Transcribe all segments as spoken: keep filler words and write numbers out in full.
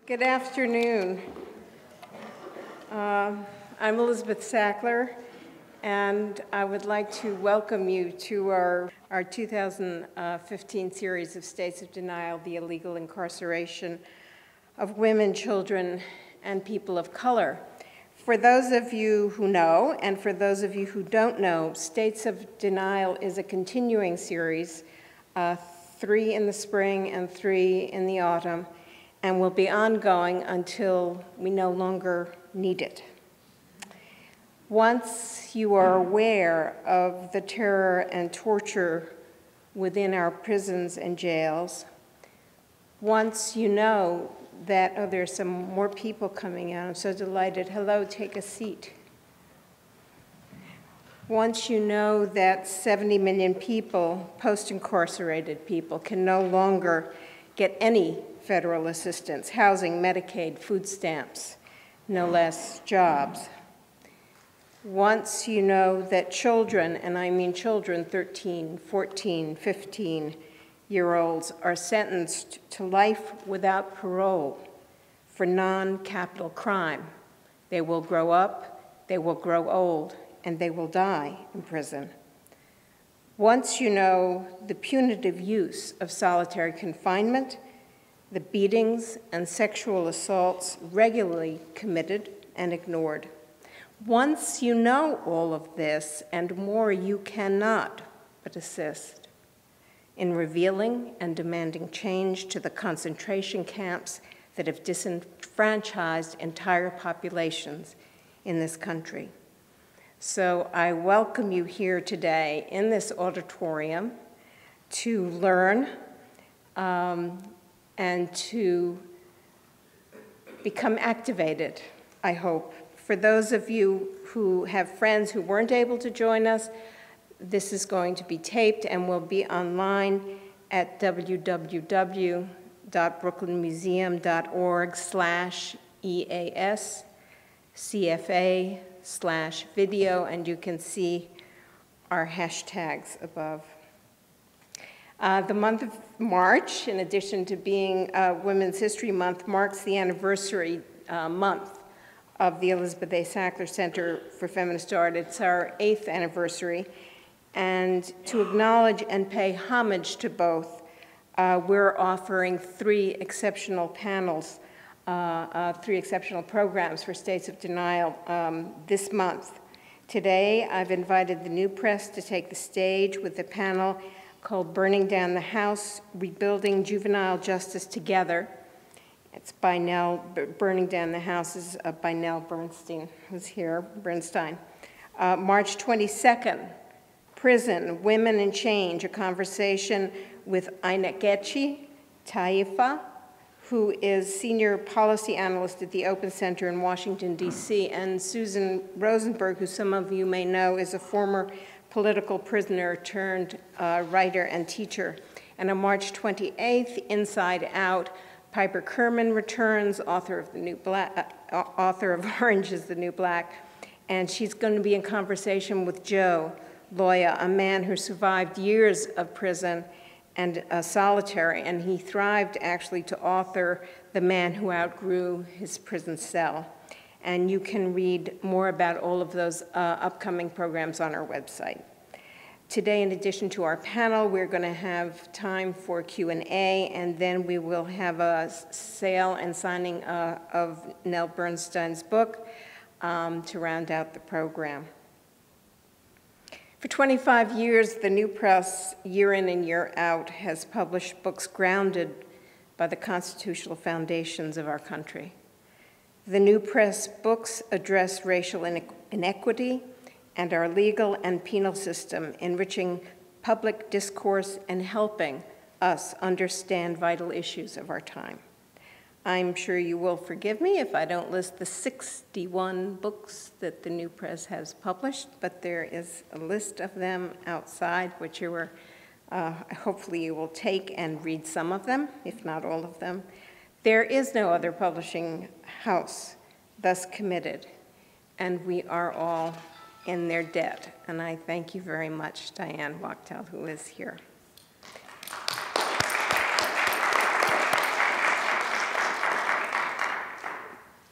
Good afternoon. Uh, I'm Elizabeth Sackler, and I would like to welcome you to our, our two thousand fifteen series of States of Denial, the Illegal Incarceration of Women, Children, and People of Color. For those of you who know, and for those of you who don't know, States of Denial is a continuing series, uh, three in the spring and three in the autumn, and will be ongoing until we no longer need it. Once you are aware of the terror and torture within our prisons and jails, once you know that, oh, there's some more people coming out, I'm so delighted, hello, take a seat. Once you know that seventy million people, post-incarcerated people, can no longer get any federal assistance, housing, Medicaid, food stamps, no less jobs. Once you know that children, and I mean children, thirteen, fourteen, fifteen year olds, are sentenced to life without parole for non-capital crime. They will grow up, they will grow old, and they will die in prison. Once you know the punitive use of solitary confinement, the beatings and sexual assaults regularly committed and ignored. Once you know all of this and more, you cannot but assist in revealing and demanding change to the concentration camps that have disenfranchised entire populations in this country. So I welcome you here today in this auditorium to learn um, and to become activated, I hope. For those of you who have friends who weren't able to join us, this is going to be taped and will be online at w w w dot brooklyn museum dot org slash E A S C F A slash video, and you can see our hashtags above. Uh, the month of March, in addition to being uh, Women's History Month, marks the anniversary uh, month of the Elizabeth A. Sackler Center for Feminist Art. It's our eighth anniversary. And to acknowledge and pay homage to both, uh, we're offering three exceptional panels, uh, uh, three exceptional programs for States of Denial um, this month. Today, I've invited the New Press to take the stage with a panel called Burning Down the House, Rebuilding Juvenile Justice Together. It's by Nell, Burning Down the House is uh, by Nell Bernstein, who's here, Bernstein. Uh, March twenty-second, Prison, Women and Change, a conversation with Inagechi Taifa, who is Senior Policy Analyst at the Open Center in Washington, D C, and Susan Rosenberg, who some of you may know is a former political prisoner turned uh, writer and teacher. And on March twenty-eighth, Inside Out, Piper Kerman returns, author of, the New Black, uh, author of Orange is the New Black, and she's going to be in conversation with Joe Loya, a man who survived years of prison and uh, solitary, and he thrived actually to author The Man Who Outgrew His Prison Cell. And you can read more about all of those uh, upcoming programs on our website. Today, in addition to our panel, we're going to have time for Q and A, and then we will have a sale and signing uh, of Nell Bernstein's book um, to round out the program. For twenty-five years, the New Press, year in and year out, has published books grounded by the constitutional foundations of our country. The New Press books address racial inequity and our legal and penal system, enriching public discourse and helping us understand vital issues of our time. I'm sure you will forgive me if I don't list the sixty-one books that the New Press has published, but there is a list of them outside, which you were, uh, hopefully you will take and read some of them, if not all of them. There is no other publishing house thus committed, and we are all in their debt. And I thank you very much, Diane Wachtel, who is here.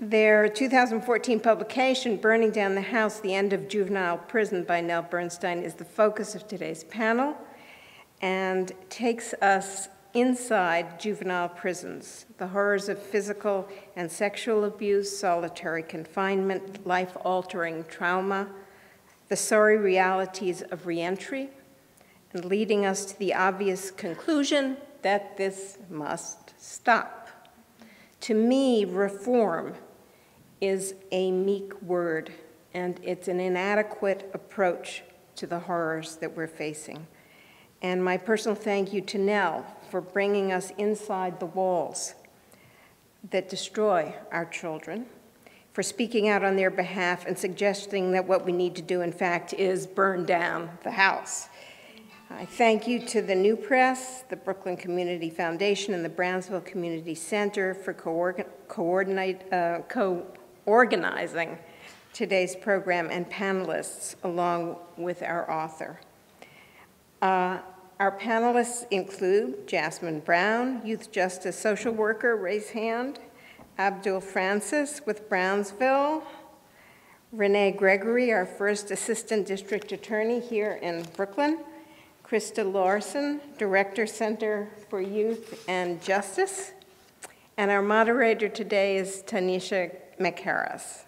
Their two thousand fourteen publication, Burning Down the House, The End of Juvenile Prison by Nell Bernstein, is the focus of today's panel and takes us inside juvenile prisons, the horrors of physical and sexual abuse, solitary confinement, life-altering trauma, the sorry realities of reentry, and leading us to the obvious conclusion that this must stop. To me, reform is a meek word, and it's an inadequate approach to the horrors that we're facing. And my personal thank you to Nell for bringing us inside the walls that destroy our children, for speaking out on their behalf and suggesting that what we need to do, in fact, is burn down the house. I thank you to the New Press, the Brooklyn Community Foundation, and the Brownsville Community Center for coordinate, uh, co-organizing today's program and panelists, along with our author. Uh, our panelists include Jasmine Brown, Youth Justice Social Worker, raise hand, Abdul Francis with Brownsville, Renee Gregory, our first Assistant District Attorney here in Brooklyn, Krista Larson, Director, Center for Youth and Justice, and our moderator today is Tynesha McHarris.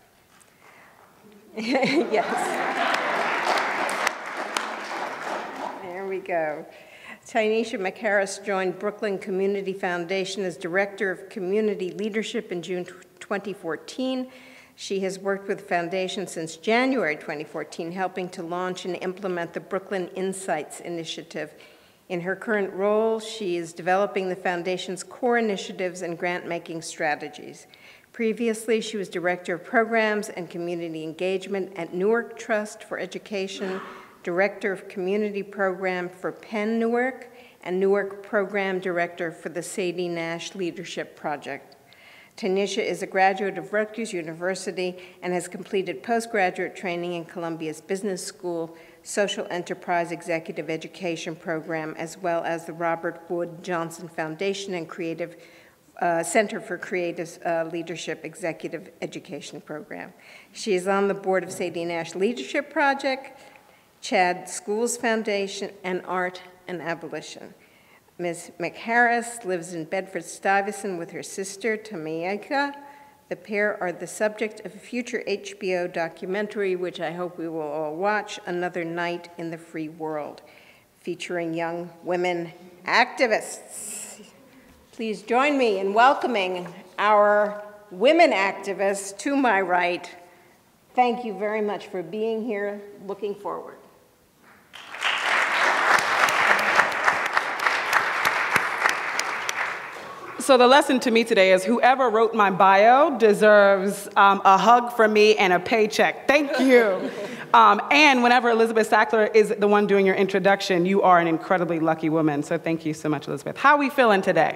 Yes. There we go. Tynesha McHarris joined Brooklyn Community Foundation as Director of Community Leadership in June twenty fourteen. She has worked with the foundation since January twenty fourteen, helping to launch and implement the Brooklyn Insights Initiative. In her current role, she is developing the foundation's core initiatives and grant-making strategies. Previously, she was Director of Programs and Community Engagement at Newark Trust for Education, Director of Community Program for Penn Newark, and Newark Program Director for the Sadie Nash Leadership Project. Tynesha is a graduate of Rutgers University and has completed postgraduate training in Columbia's Business School, Social Enterprise Executive Education Program, as well as the Robert Wood Johnson Foundation and Creative uh, Center for Creative uh, Leadership Executive Education Program. She is on the board of Sadie Nash Leadership Project, Chad Schools Foundation, and Art and Abolition. Miz McHarris lives in Bedford-Stuyvesant with her sister, Tamieka. The pair are the subject of a future H B O documentary, which I hope we will all watch, Another Night in the Free World, featuring young women activists. Please join me in welcoming our women activists to my right. Thank you very much for being here. Looking forward. So the lesson to me today is whoever wrote my bio deserves um, a hug from me and a paycheck. Thank you. um, and whenever Elizabeth Sackler is the one doing your introduction, you are an incredibly lucky woman. So thank you so much, Elizabeth. How are we feeling today?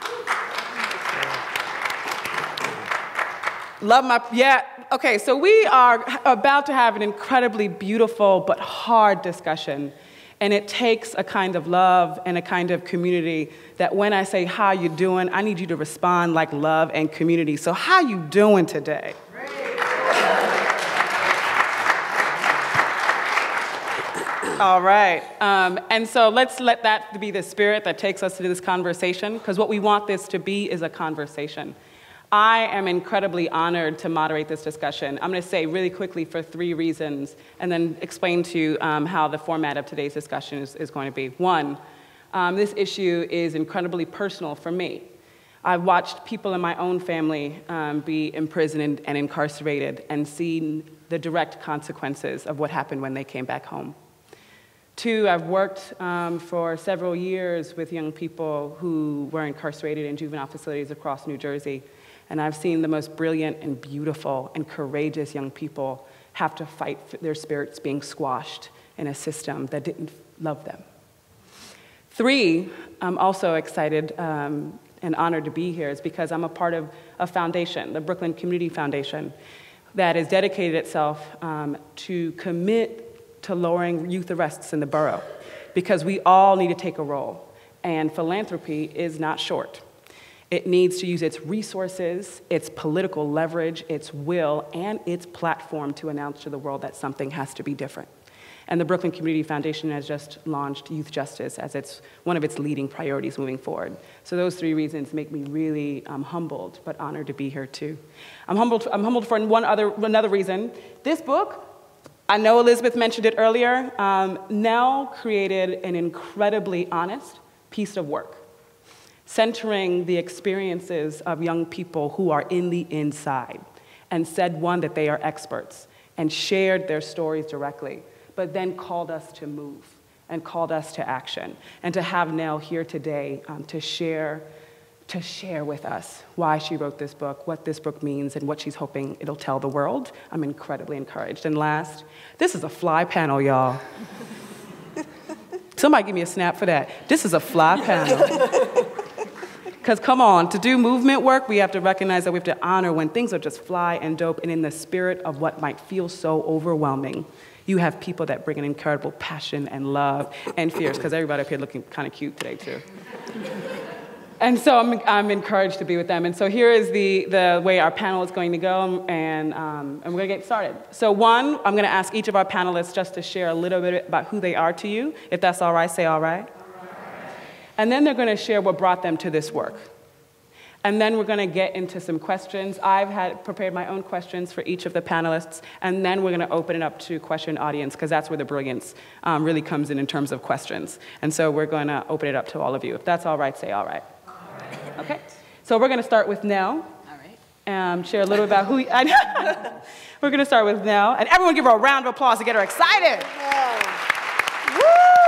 Love my, yeah, okay, so we are about to have an incredibly beautiful but hard discussion. And it takes a kind of love and a kind of community that when I say, how you doing, I need you to respond like love and community. So how you doing today? All right, um, and so let's let that be the spirit that takes us to this conversation, because what we want this to be is a conversation. I am incredibly honored to moderate this discussion. I'm going to say really quickly for three reasons, and then explain to you um, how the format of today's discussion is, is going to be. One, um, this issue is incredibly personal for me. I've watched people in my own family um, be imprisoned and, and incarcerated and seen the direct consequences of what happened when they came back home. Two, I've worked um, for several years with young people who were incarcerated in juvenile facilities across New Jersey. And I've seen the most brilliant and beautiful and courageous young people have to fight for their spirits being squashed in a system that didn't love them. Three, I'm also excited um, and honored to be here is because I'm a part of a foundation, the Brooklyn Community Foundation, that has dedicated itself um, to commit to lowering youth arrests in the borough, because we all need to take a role, and philanthropy is not short. It needs to use its resources, its political leverage, its will, and its platform to announce to the world that something has to be different. And the Brooklyn Community Foundation has just launched youth justice as its, one of its leading priorities moving forward. So those three reasons make me really um, humbled, but honored to be here too. I'm humbled, I'm humbled for one other, another reason. This book, I know Elizabeth mentioned it earlier, um, Nell created an incredibly honest piece of work, centering the experiences of young people who are in the inside, and said, one, that they are experts, and shared their stories directly, but then called us to move and called us to action. And to have Nell here today um, to share, to share with us why she wrote this book, what this book means, and what she's hoping it'll tell the world, I'm incredibly encouraged. And last, this is a fly panel, y'all. Somebody give me a snap for that. This is a fly panel. Because come on, to do movement work, we have to recognize that we have to honor when things are just fly and dope, and in the spirit of what might feel so overwhelming, you have people that bring an incredible passion and love and fierce, because everybody up here looking kind of cute today, too. And so I'm, I'm encouraged to be with them. And so here is the, the way our panel is going to go, and, um, and we're going to get started. So one, I'm going to ask each of our panelists just to share a little bit about who they are to you. If that's all right, say all right. All right. And then they're going to share what brought them to this work. And then we're going to get into some questions. I've had prepared my own questions for each of the panelists, and then we're going to open it up to question audience, because that's where the brilliance um, really comes in in terms of questions. And so we're going to open it up to all of you. If that's all right, say all right. All right. Okay. So we're going to start with Nell. All right. Um, share a little about who. I know. We're going to start with Nell, and everyone give her a round of applause to get her excited. Yeah. Woo!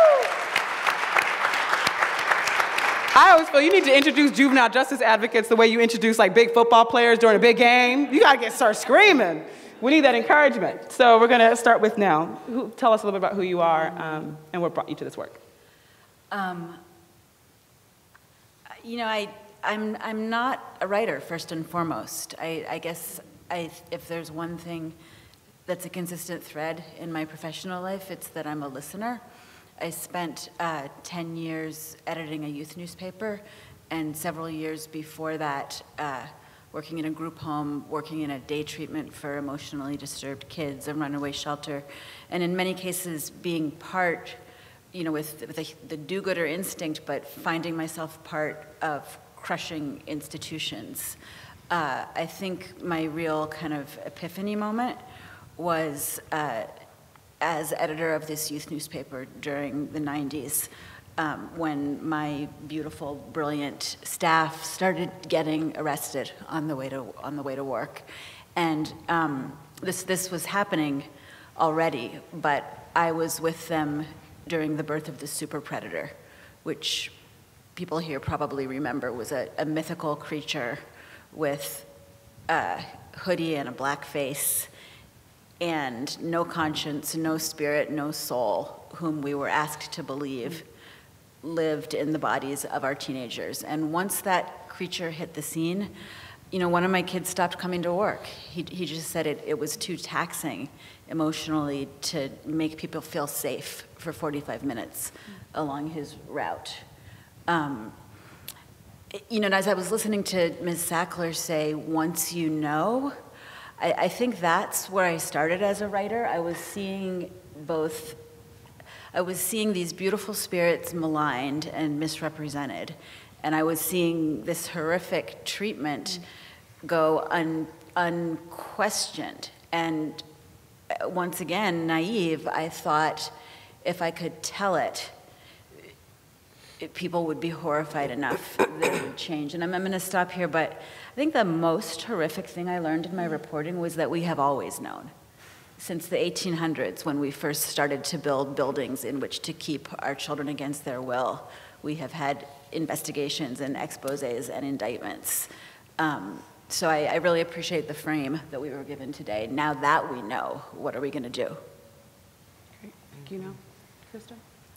I always feel you need to introduce juvenile justice advocates the way you introduce like big football players during a big game. You gotta get start screaming. We need that encouragement. So we're gonna start with Nell. Who, tell us a little bit about who you are um, and what brought you to this work. Um, you know, I, I'm, I'm not a writer, first and foremost. I, I guess I, if there's one thing that's a consistent thread in my professional life, it's that I'm a listener. I spent uh, ten years editing a youth newspaper, and several years before that uh, working in a group home, working in a day treatment for emotionally disturbed kids, a runaway shelter, and in many cases being part, you know, with, with the, the do-gooder instinct, but finding myself part of crushing institutions. Uh, I think my real kind of epiphany moment was uh, as editor of this youth newspaper during the nineties, um, when my beautiful, brilliant staff started getting arrested on the way to on the way to work, and um, this this was happening already. But I was with them during the birth of the super predator, which people here probably remember was a, a mythical creature with a hoodie and a black face, and no conscience, no spirit, no soul, whom we were asked to believe lived in the bodies of our teenagers. And once that creature hit the scene, you know, one of my kids stopped coming to work. He, he just said it, it was too taxing emotionally to make people feel safe for forty-five minutes along his route. Um, you know, and as I was listening to Miz Sackler say, once you know, I, I think that's where I started as a writer. I was seeing both, I was seeing these beautiful spirits maligned and misrepresented, and I was seeing this horrific treatment go un, unquestioned. And once again, naive, I thought if I could tell it, it people would be horrified enough that it would change. And I'm, I'm gonna stop here, but I think the most horrific thing I learned in my reporting was that we have always known. Since the eighteen hundreds, when we first started to build buildings in which to keep our children against their will, we have had investigations and exposés and indictments. Um, so I, I really appreciate the frame that we were given today. Now that we know, what are we gonna do? Great, thank you. Now, Krista?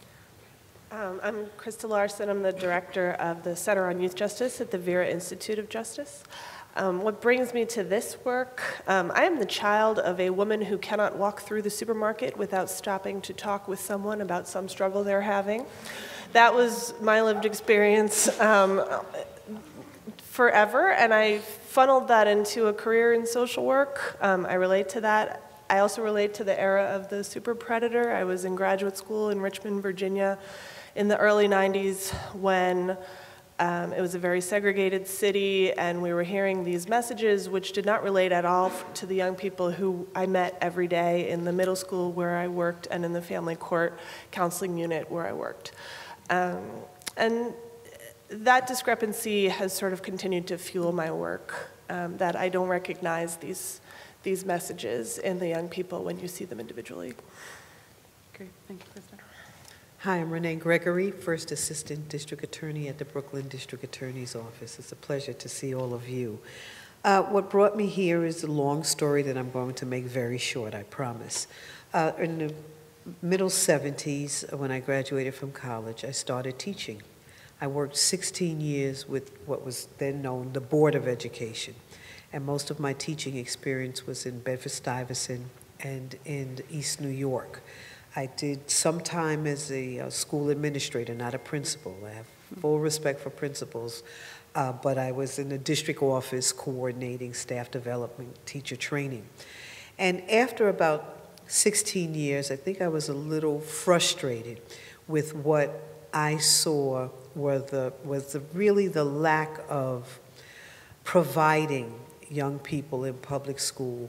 Um, I'm Krista Larson. I'm the director of the Center on Youth Justice at the Vera Institute of Justice. Um, what brings me to this work, um, I am the child of a woman who cannot walk through the supermarket without stopping to talk with someone about some struggle they're having. That was my lived experience. Um, forever, and I funneled that into a career in social work. Um, I relate to that. I also relate to the era of the super predator. I was in graduate school in Richmond, Virginia in the early nineties when um, it was a very segregated city, and we were hearing these messages which did not relate at all to the young people who I met every day in the middle school where I worked and in the family court counseling unit where I worked. Um, and that discrepancy has sort of continued to fuel my work, um, that I don't recognize these these messages in the young people when you see them individually. Great, thank you, Krista. Hi, I'm Renee Gregory, First Assistant District Attorney at the Brooklyn District Attorney's Office. It's a pleasure to see all of you. Uh, what brought me here is a long story that I'm going to make very short, I promise. Uh, in the middle seventies, when I graduated from college, I started teaching. I worked sixteen years with what was then known the Board of Education. And most of my teaching experience was in Bedford-Stuyvesant and in East New York. I did some time as a uh, school administrator, not a principal. I have full respect for principals, uh, but I was in the district office coordinating staff development, teacher training. And after about sixteen years, I think I was a little frustrated with what I saw were the, was the, really the lack of providing young people in public school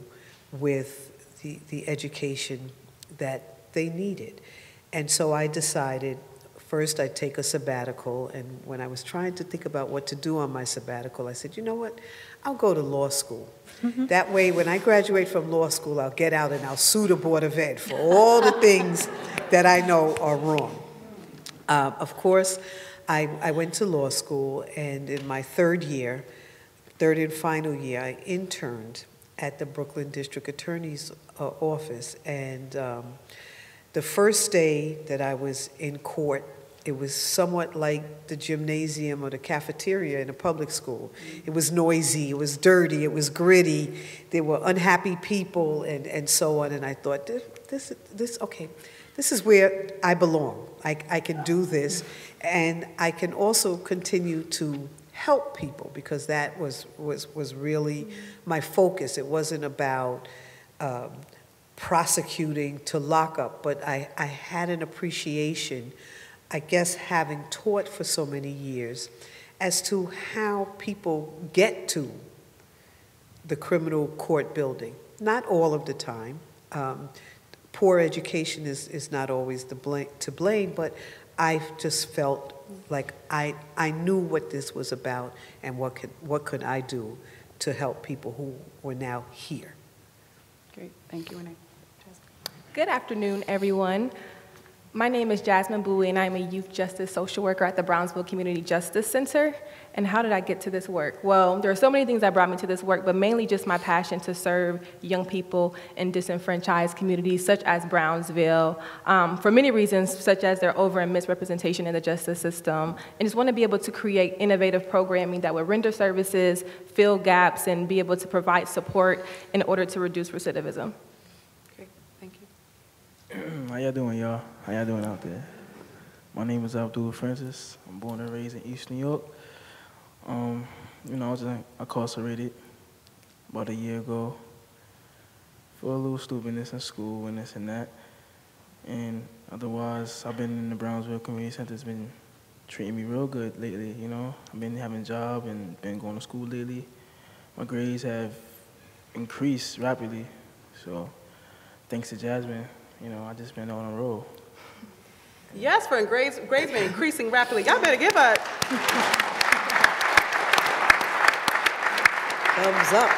with the, the education that they needed. And so I decided, first I'd take a sabbatical, and when I was trying to think about what to do on my sabbatical, I said, you know what, I'll go to law school. Mm-hmm. That way, when I graduate from law school, I'll get out and I'll sue the Board of Ed for all the things that I know are wrong. Uh, of course, I, I went to law school, and in my third year, third and final year, I interned at the Brooklyn District Attorney's uh, office. And um, the first day that I was in court, it was somewhat like the gymnasium or the cafeteria in a public school. It was noisy, it was dirty, it was gritty. There were unhappy people and, and so on. And I thought, this, this, this okay, this is where I belong. I, I can do this. And I can also continue to help people, because that was, was, was really my focus. It wasn't about um, prosecuting to lock up, but I, I had an appreciation, I guess having taught for so many years, as to how people get to the criminal court building. Not all of the time. Um, poor education is, is not always the blame, to blame, but I just felt like I, I knew what this was about and what could, what could I do to help people who were now here. Great, thank you, Renee. Good afternoon, everyone. My name is Jasmine Bowie, and I'm a youth justice social worker at the Brownsville Community Justice Center. And how did I get to this work? Well, there are so many things that brought me to this work, but mainly just my passion to serve young people in disenfranchised communities such as Brownsville, um, for many reasons, such as their over and misrepresentation in the justice system, and just want to be able to create innovative programming that would render services, fill gaps, and be able to provide support in order to reduce recidivism. Great, thank you. How y'all doing, y'all? How y'all doing out there? My name is Abdul Francis. I'm born and raised in East New York. Um, you know, I was incarcerated about a year ago for a little stupidness in school and this and that. And otherwise, I've been in the Brownsville Community Center. It's been treating me real good lately, you know. I've been having a job and been going to school lately. My grades have increased rapidly. So thanks to Jasmine, you know, I just been on a roll. Yes, for grades, grades been increasing rapidly. Y'all better give a Thumbs up.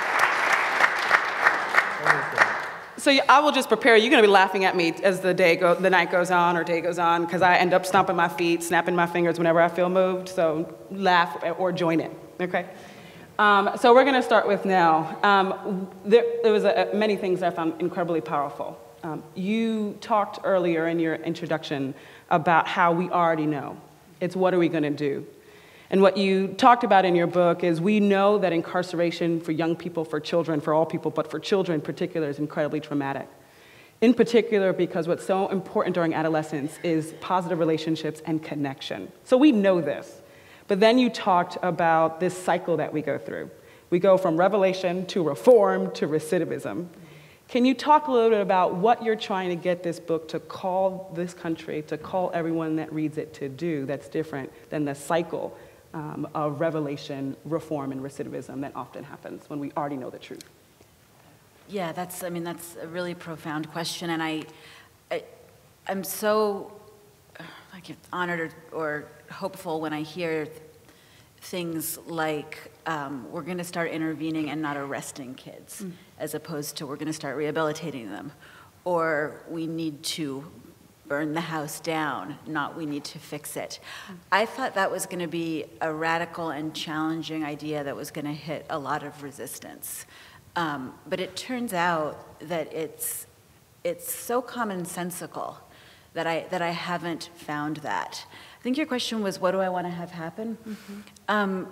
So I will just prepare. You're going to be laughing at me as the day go, the night goes on or day goes on, because I end up stomping my feet, snapping my fingers whenever I feel moved. So laugh or join in. Okay. Um, so we're going to start with Nell. Um, there, there was a, many things I found incredibly powerful. Um, you talked earlier in your introduction about how we already know. It's what are we going to do? And what you talked about in your book is we know that incarceration for young people, for children, for all people, but for children in particular is incredibly traumatic. In particular because what's so important during adolescence is positive relationships and connection. So we know this. But then you talked about this cycle that we go through. We go from revelation to reform to recidivism. Can you talk a little bit about what you're trying to get this book to call this country, to call everyone that reads it to do that's different than the cycle um, of revelation, reform, and recidivism that often happens when we already know the truth? Yeah, that's, I mean, that's a really profound question, and I, I I'm so like honored or, or hopeful when I hear things like um, we're going to start intervening and not arresting kids, mm. as opposed to we're going to start rehabilitating them, or we need to burn the house down, not we need to fix it. Mm. I thought that was going to be a radical and challenging idea that was going to hit a lot of resistance. Um, but it turns out that it's, it's so commonsensical that I, that I haven't found that. I think your question was, what do I want to have happen? Mm-hmm. um,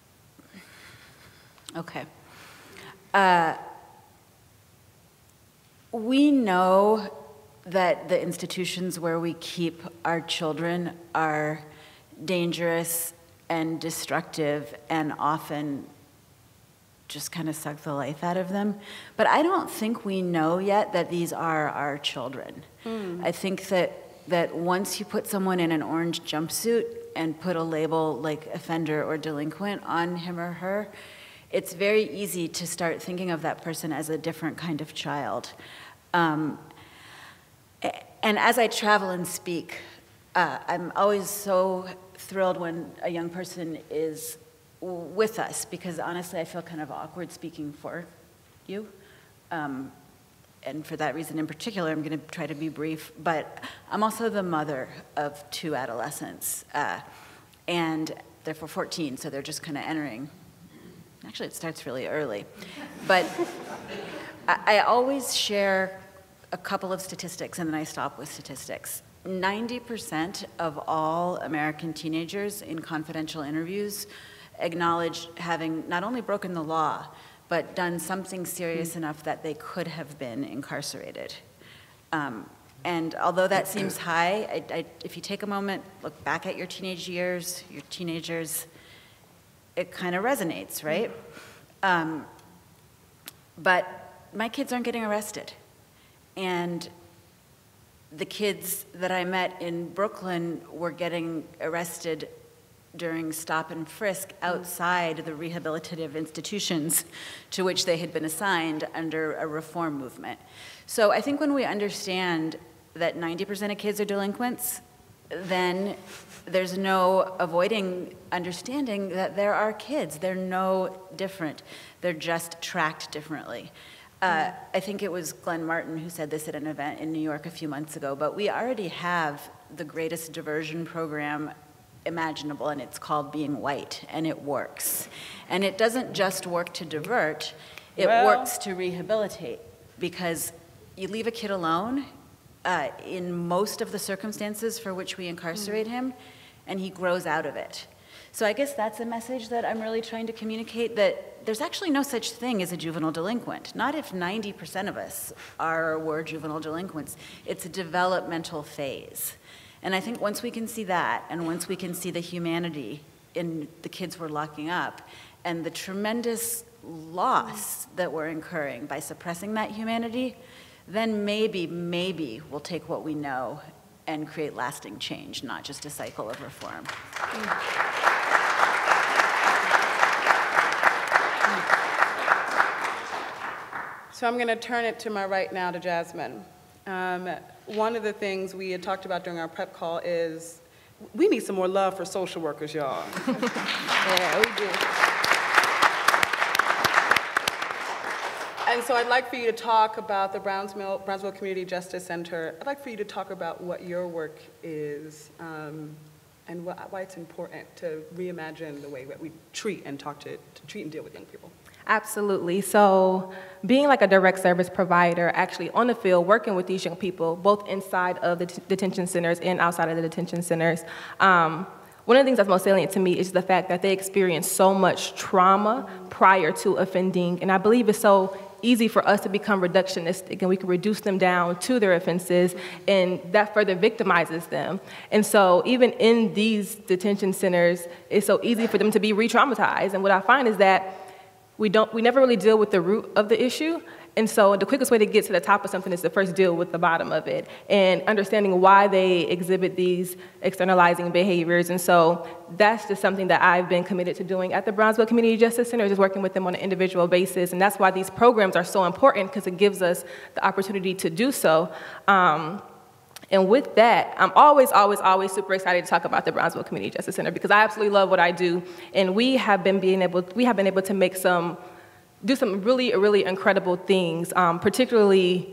okay. Uh, we know that the institutions where we keep our children are dangerous and destructive and often just kind of suck the life out of them. But I don't think we know yet that these are our children. Mm. I think that, that once you put someone in an orange jumpsuit and put a label like offender or delinquent on him or her, it's very easy to start thinking of that person as a different kind of child. Um, and as I travel and speak, uh, I'm always so thrilled when a young person is with us, because honestly I feel kind of awkward speaking for you. Um, and for that reason in particular, I'm going to try to be brief, but I'm also the mother of two adolescents, uh, and they're for fourteen, so they're just kind of entering. Actually, it starts really early. But I, I always share a couple of statistics, and then I stop with statistics. ninety percent of all American teenagers in confidential interviews acknowledge having not only broken the law, but done something serious mm-hmm. enough that they could have been incarcerated. Um, and although that seems high, I, I, if you take a moment, look back at your teenage years, your teenagers, it kind of resonates, right? Um, but my kids aren't getting arrested. And the kids that I met in Brooklyn were getting arrested during stop and frisk outside the rehabilitative institutions to which they had been assigned under a reform movement. So I think when we understand that ninety percent of kids are delinquents, then there's no avoiding understanding that there are kids. They're no different. They're just tracked differently. Uh, I think it was Glenn Martin who said this at an event in New York a few months ago, but we already have the greatest diversion program imaginable, and it's called Being White, and it works. And it doesn't just work to divert, it well. works to rehabilitate, because you leave a kid alone uh, in most of the circumstances for which we incarcerate mm. him, and he grows out of it. So I guess that's a message that I'm really trying to communicate, that there's actually no such thing as a juvenile delinquent. Not if ninety percent of us are or were juvenile delinquents. It's a developmental phase. And I think once we can see that, and once we can see the humanity in the kids we're locking up, and the tremendous loss that we're incurring by suppressing that humanity, then maybe, maybe we'll take what we know and create lasting change, not just a cycle of reform. So I'm going to turn it to my right now to Jasmine. Um, one of the things we had talked about during our prep call is we need some more love for social workers, y'all. Yeah, we do. And so I'd like for you to talk about the Brownsville, Brownsville Community Justice Center. I'd like for you to talk about what your work is um, and wh why it's important to reimagine the way that we treat and talk to, to treat and deal with young people. Absolutely. So being like a direct service provider, actually on the field, working with these young people, both inside of the detention centers and outside of the detention centers, um, one of the things that's most salient to me is the fact that they experience so much trauma prior to offending. And I believe it's so easy for us to become reductionistic, and we can reduce them down to their offenses, and that further victimizes them. And so even in these detention centers, it's so easy for them to be re-traumatized. And what I find is that we don't, we never really deal with the root of the issue. And so the quickest way to get to the top of something is to first deal with the bottom of it and understanding why they exhibit these externalizing behaviors. And so that's just something that I've been committed to doing at the Brownsville Community Justice Center, just working with them on an individual basis. And that's why these programs are so important, because it gives us the opportunity to do so. Um, And with that, I'm always, always, always super excited to talk about the Brownsville Community Justice Center, because I absolutely love what I do. And we have been being able, we have been able to make some, do some really, really incredible things, um, particularly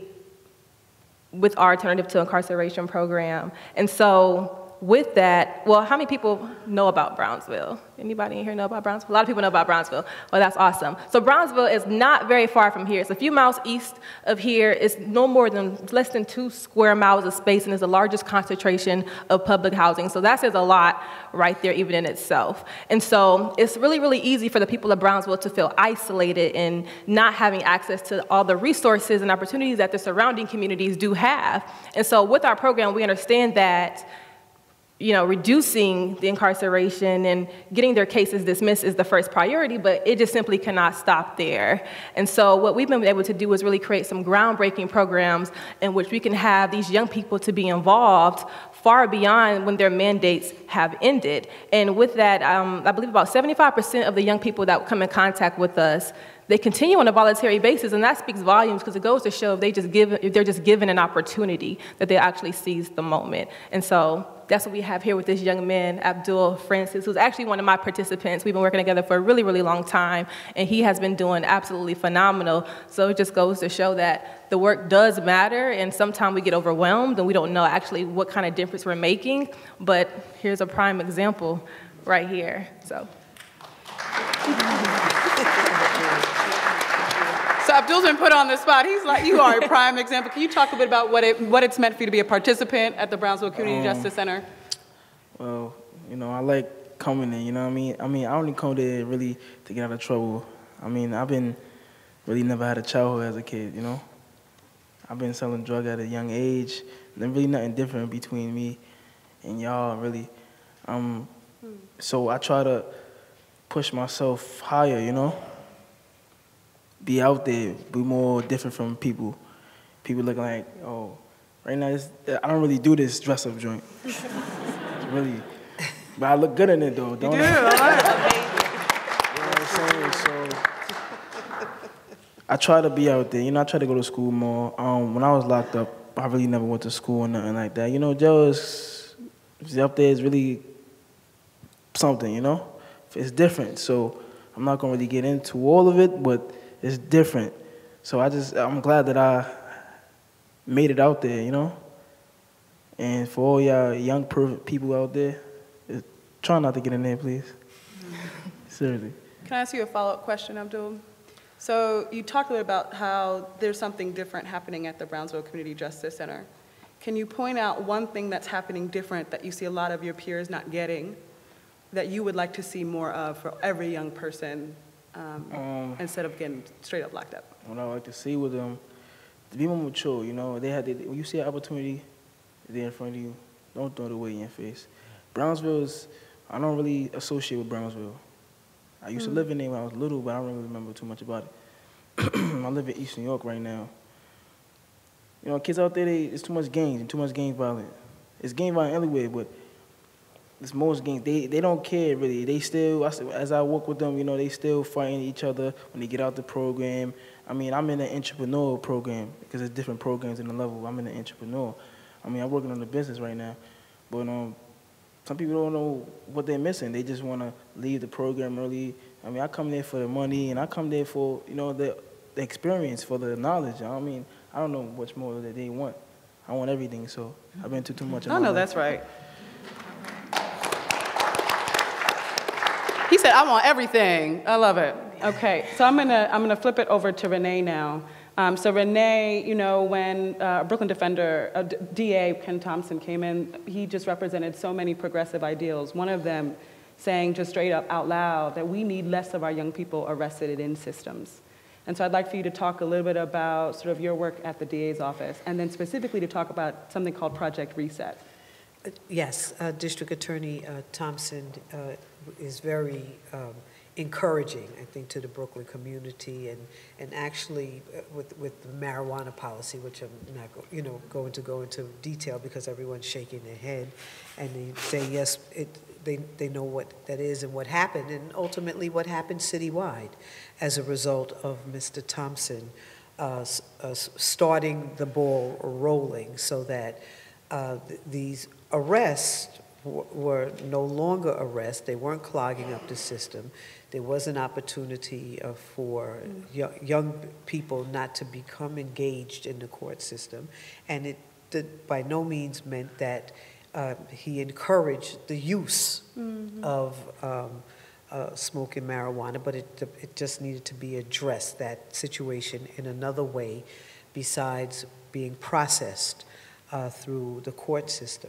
with our Alternative to Incarceration program. And so with that, well, how many people know about Brownsville? Anybody in here know about Brownsville? A lot of people know about Brownsville. Well, that's awesome. So Brownsville is not very far from here. It's a few miles east of here. It's no more than less than two square miles of space, and is the largest concentration of public housing. So that says a lot right there, even in itself. And so it's really, really easy for the people of Brownsville to feel isolated and not having access to all the resources and opportunities that the surrounding communities do have. And so with our program, we understand that, you know, reducing the incarceration and getting their cases dismissed is the first priority, but it just simply cannot stop there. And so what we've been able to do is really create some groundbreaking programs in which we can have these young people to be involved far beyond when their mandates have ended. And with that, um, I believe about seventy-five percent of the young people that come in contact with us, they continue on a voluntary basis, and that speaks volumes, because it goes to show if, they just give, if they're just given an opportunity, that they actually seize the moment. And so that's what we have here with this young man, Abdul Francis, who's actually one of my participants. We've been working together for a really, really long time, and he has been doing absolutely phenomenal. So it just goes to show that the work does matter, and sometimes we get overwhelmed and we don't know actually what kind of difference we're making, but here's a prime example right here, so. So Abdul's been put on the spot. He's like, you are a prime example. Can you talk a bit about what it what it's meant for you to be a participant at the Brownsville Community um, Justice Center? Well, you know, I like coming in, you know what I mean? I mean, I only come there really to get out of trouble. I mean, I've been, really never had a childhood as a kid, you know? I've been selling drugs at a young age. There's really nothing different between me and y'all, really. Um, so I try to push myself higher, you know? Be out there, be more different from people. People look like, oh, right now, it's, I don't really do this dress-up joint. It's really, but I look good in it, though, don't you do, I? I like it. You know what I'm saying? So, I try to be out there. You know, I try to go to school more. Um, when I was locked up, I really never went to school or nothing like that. You know, jail is, up there is really something, you know? It's different, so I'm not gonna really get into all of it, but it's different. So I just, I'm glad that I made it out there, you know? And for all y'all young people out there, try not to get in there, please. Seriously. Can I ask you a follow-up question, Abdul? So you talked a little about how there's something different happening at the Brownsville Community Justice Center. Can you point out one thing that's happening different that you see a lot of your peers not getting, that you would like to see more of for every young person, um, um, instead of getting straight up locked up? What I like to see with them, to be more mature, you know, they had to, when you see an opportunity there in front of you, don't throw it away in your face. Brownsville is, I don't really associate with Brownsville. I used mm. to live in there when I was little, but I don't really remember too much about it. I live in East New York right now. You know, kids out there, they, it's too much gangs and too much gang violence. It's gang violence everywhere, but it's most gangs. They, they don't care, really. They still, as I work with them, you know, they still fighting each other when they get out the program. I mean, I'm in the entrepreneur program because there's different programs in the level. I'm in the entrepreneur. I mean, I'm working on the business right now, but um, some people don't know what they're missing. They just want to leave the program early. I mean, I come there for the money, and I come there for, you know, the, the experience, for the knowledge. I mean, I don't know much more that they want. I want everything, so I've been through too much. I know, that's right. He said, I want everything. I love it. Okay, so I'm gonna, I'm gonna flip it over to Renee now. Um, so Renee, you know, when uh, Brooklyn defender, uh, D A Ken Thompson came in, he just represented so many progressive ideals. One of them saying just straight up out loud that we need less of our young people arrested in systems. And so I'd like for you to talk a little bit about sort of your work at the D A's office, and then specifically to talk about something called Project Reset. Yes, uh, District Attorney uh, Thompson uh, is very um, encouraging, I think, to the Brooklyn community, and and actually uh, with with the marijuana policy, which I'm not, go, you know, going to go into detail because everyone's shaking their head, and they say yes, it, they they know what that is and what happened, and ultimately what happened citywide, as a result of Mister Thompson uh, uh, starting the ball rolling, so that uh, th these arrests were no longer arrests. They weren't clogging up the system. There was an opportunity uh, for young, young people not to become engaged in the court system, and it did, by no means meant that uh, he encouraged the use mm-hmm. of um, uh, smoking marijuana, but it, it just needed to be addressed, that situation, in another way besides being processed uh, through the court system.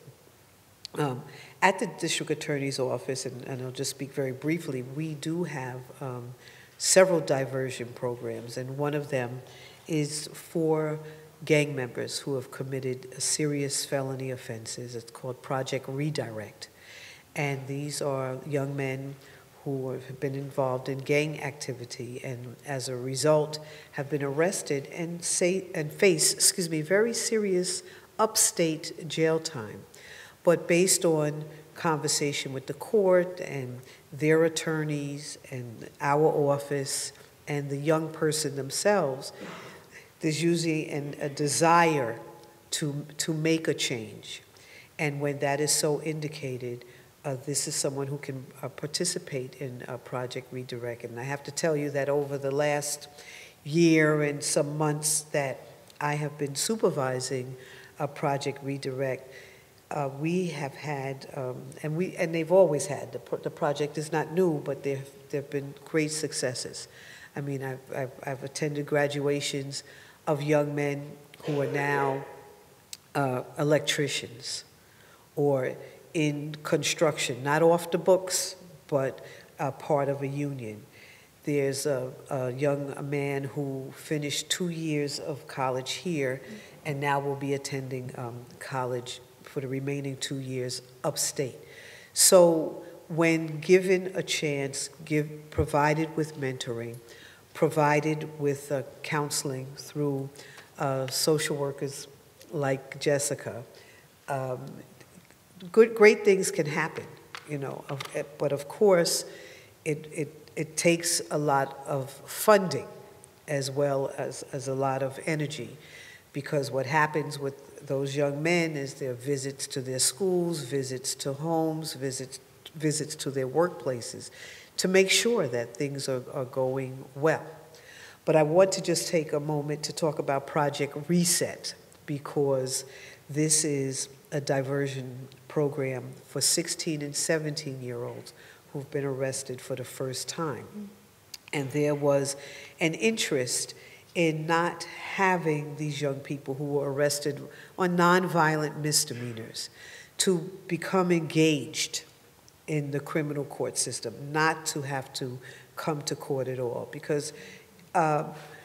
Um, at the District Attorney's Office, and, and I'll just speak very briefly, we do have um, several diversion programs, and one of them is for gang members who have committed serious felony offenses. It's called Project Redirect. And these are young men who have been involved in gang activity and as a result have been arrested and, say, and face, excuse me, very serious upstate jail time. But based on conversation with the court and their attorneys and our office and the young person themselves, there's usually an, a desire to, to make a change. And when that is so indicated, uh, this is someone who can uh, participate in uh, Project Redirect. And I have to tell you that over the last year and some months that I have been supervising uh, Project Redirect, Uh, we have had, um, and we and they've always had, the, the project is not new, but there there have been great successes. I mean, I've, I've, I've attended graduations of young men who are now uh, electricians or in construction, not off the books, but uh, part of a union. There's a, a young man who finished two years of college here and now will be attending um, college for the remaining two years upstate. So when given a chance, give, provided with mentoring, provided with uh, counseling through uh, social workers like Jessica, um, good, great things can happen, you know. But of course, it, it, it takes a lot of funding as well as, as a lot of energy, because what happens with those young men is their visits to their schools, visits to homes, visits, visits to their workplaces, to make sure that things are, are going well. But I want to just take a moment to talk about Project Reset, because this is a diversion program for sixteen and seventeen-year-olds who've been arrested for the first time. And there was an interest in not having these young people who were arrested on nonviolent misdemeanors to become engaged in the criminal court system, not to have to come to court at all. Because uh,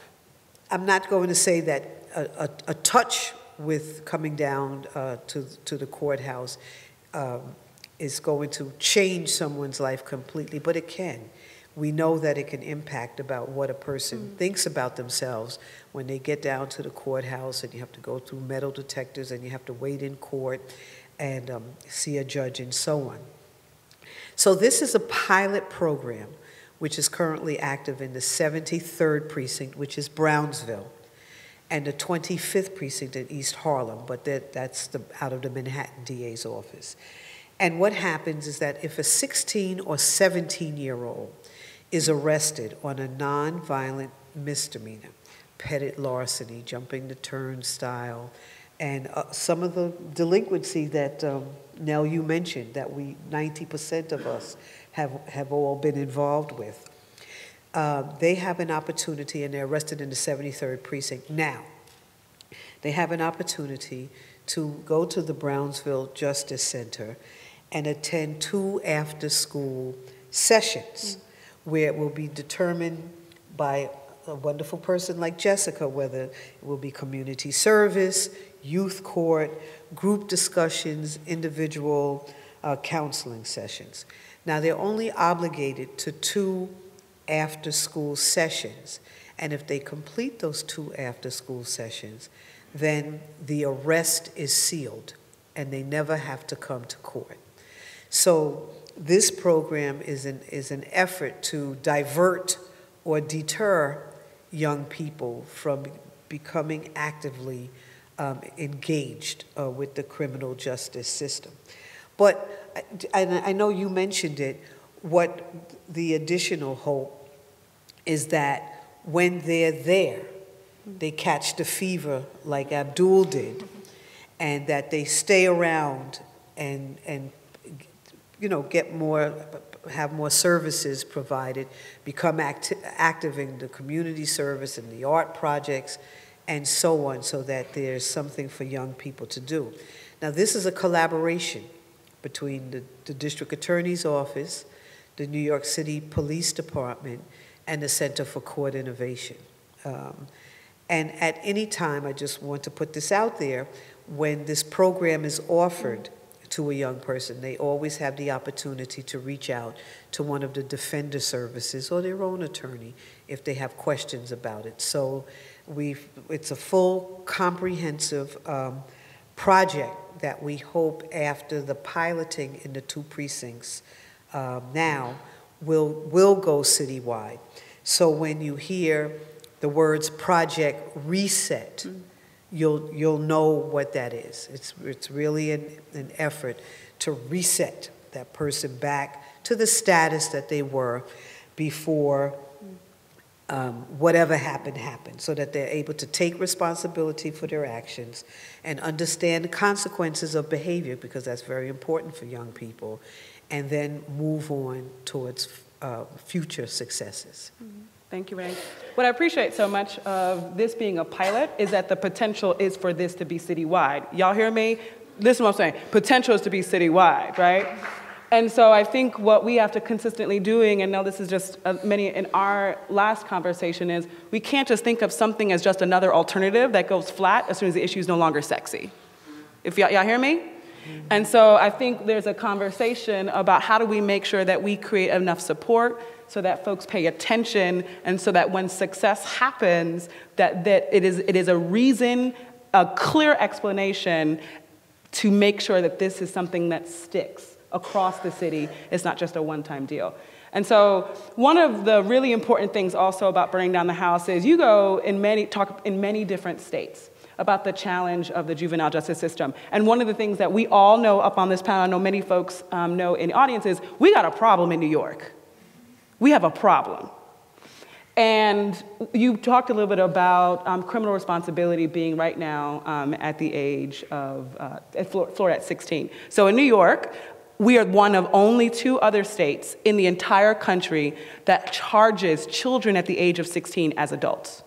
I'm not going to say that a, a, a touch with coming down uh, to, to the courthouse um, is going to change someone's life completely, but it can. We know that it can impact about what a person mm. thinks about themselves when they get down to the courthouse, and you have to go through metal detectors, and you have to wait in court and um, see a judge and so on. So this is a pilot program which is currently active in the seventy-third precinct, which is Brownsville, and the twenty-fifth precinct in East Harlem, but that, that's the, out of the Manhattan D A's office. And what happens is that if a sixteen or seventeen-year-old is arrested on a nonviolent misdemeanor, petty larceny, jumping the turnstile, and uh, some of the delinquency that, um, Nell, you mentioned, that we, ninety percent of us have, have all been involved with. Uh, they have an opportunity, and they're arrested in the seventy-third precinct. Now, they have an opportunity to go to the Brownsville Justice Center and attend two after-school sessions, mm. where it will be determined by a wonderful person like Jessica, whether it will be community service, youth court, group discussions, individual uh, counseling sessions. Now, they're only obligated to two after-school sessions, and if they complete those two after-school sessions, then the arrest is sealed, and they never have to come to court. So this program is an, is an effort to divert or deter young people from becoming actively um, engaged uh, with the criminal justice system. But, and I know you mentioned it, what the additional hope is that when they're there, they catch the fever like Abdul did, and that they stay around and, and you know, get more, have more services provided, become acti active in the community service and the art projects, and so on, so that there's something for young people to do. Now, this is a collaboration between the, the District Attorney's Office, the New York City Police Department, and the Center for Court Innovation. Um, and at any time, I just want to put this out there, when this program is offered to a young person, they always have the opportunity to reach out to one of the defender services or their own attorney if they have questions about it. So we've, it's a full, comprehensive um, project that we hope, after the piloting in the two precincts um, now, will, will go citywide. So when you hear the words Project Reset, mm-hmm. you'll, you'll know what that is. It's, it's really an, an effort to reset that person back to the status that they were before um, whatever happened happened, so that they're able to take responsibility for their actions and understand the consequences of behavior, because that's very important for young people, and then move on towards uh, future successes. Mm-hmm. Thank you, Renee. What I appreciate so much of this being a pilot is that the potential is for this to be citywide. Y'all hear me? Listen to what I'm saying. Potential is to be citywide, right? And so I think what we have to consistently doing, and now this is just uh, many in our last conversation, is we can't just think of something as just another alternative that goes flat as soon as the issue is no longer sexy. If y'all hear me? Mm-hmm. And so I think there's a conversation about how do we make sure that we create enough support so that folks pay attention, and so that when success happens, that, that it is, it is a reason, a clear explanation to make sure that this is something that sticks across the city. It's not just a one-time deal. And so one of the really important things also about burning down the house is you go in many, talk in many different states about the challenge of the juvenile justice system. And one of the things that we all know up on this panel, I know many folks um, know in the audience, is we got a problem in New York. We have a problem. And you talked a little bit about um, criminal responsibility being right now um, at the age of, uh, at Florida at sixteen. So in New York, we are one of only two other states in the entire country that charges children at the age of sixteen as adults.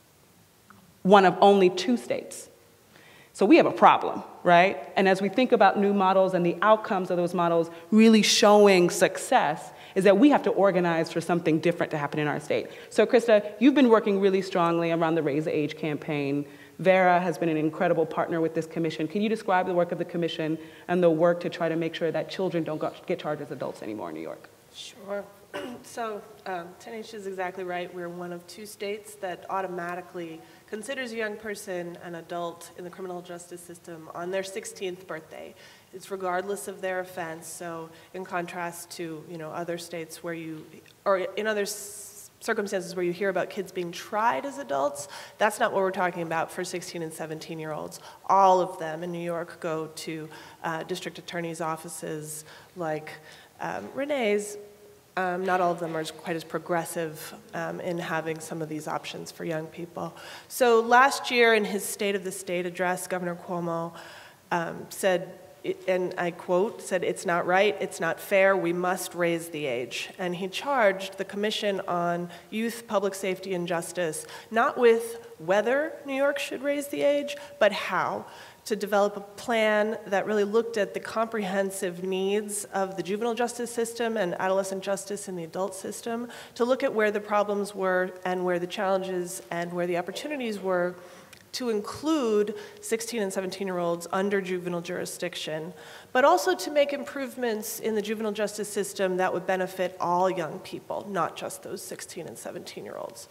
One of only two states. So we have a problem, right? And as we think about new models and the outcomes of those models really showing success, is that we have to organize for something different to happen in our state. So Krista, you've been working really strongly around the Raise the Age campaign. Vera has been an incredible partner with this commission. Can you describe the work of the commission and the work to try to make sure that children don't get charged as adults anymore in New York? Sure. So um, Tynesha is exactly right. We're one of two states that automatically considers a young person an adult in the criminal justice system on their sixteenth birthday. It's regardless of their offense. So in contrast to, you know, other states where you, or in other circumstances where you hear about kids being tried as adults, that's not what we're talking about for sixteen and seventeen year olds. All of them in New York go to uh, district attorney's offices like um, Renee's. Um, not all of them are quite as progressive um, in having some of these options for young people. So last year in his State of the State address, Governor Cuomo um, said, and I quote, said, "It's not right, it's not fair, we must raise the age." And he charged the Commission on Youth, Public Safety, and Justice, not with whether New York should raise the age, but how, to develop a plan that really looked at the comprehensive needs of the juvenile justice system and adolescent justice in the adult system, to look at where the problems were and where the challenges and where the opportunities were, to include sixteen and seventeen-year-olds under juvenile jurisdiction, but also to make improvements in the juvenile justice system that would benefit all young people, not just those sixteen and seventeen-year-olds.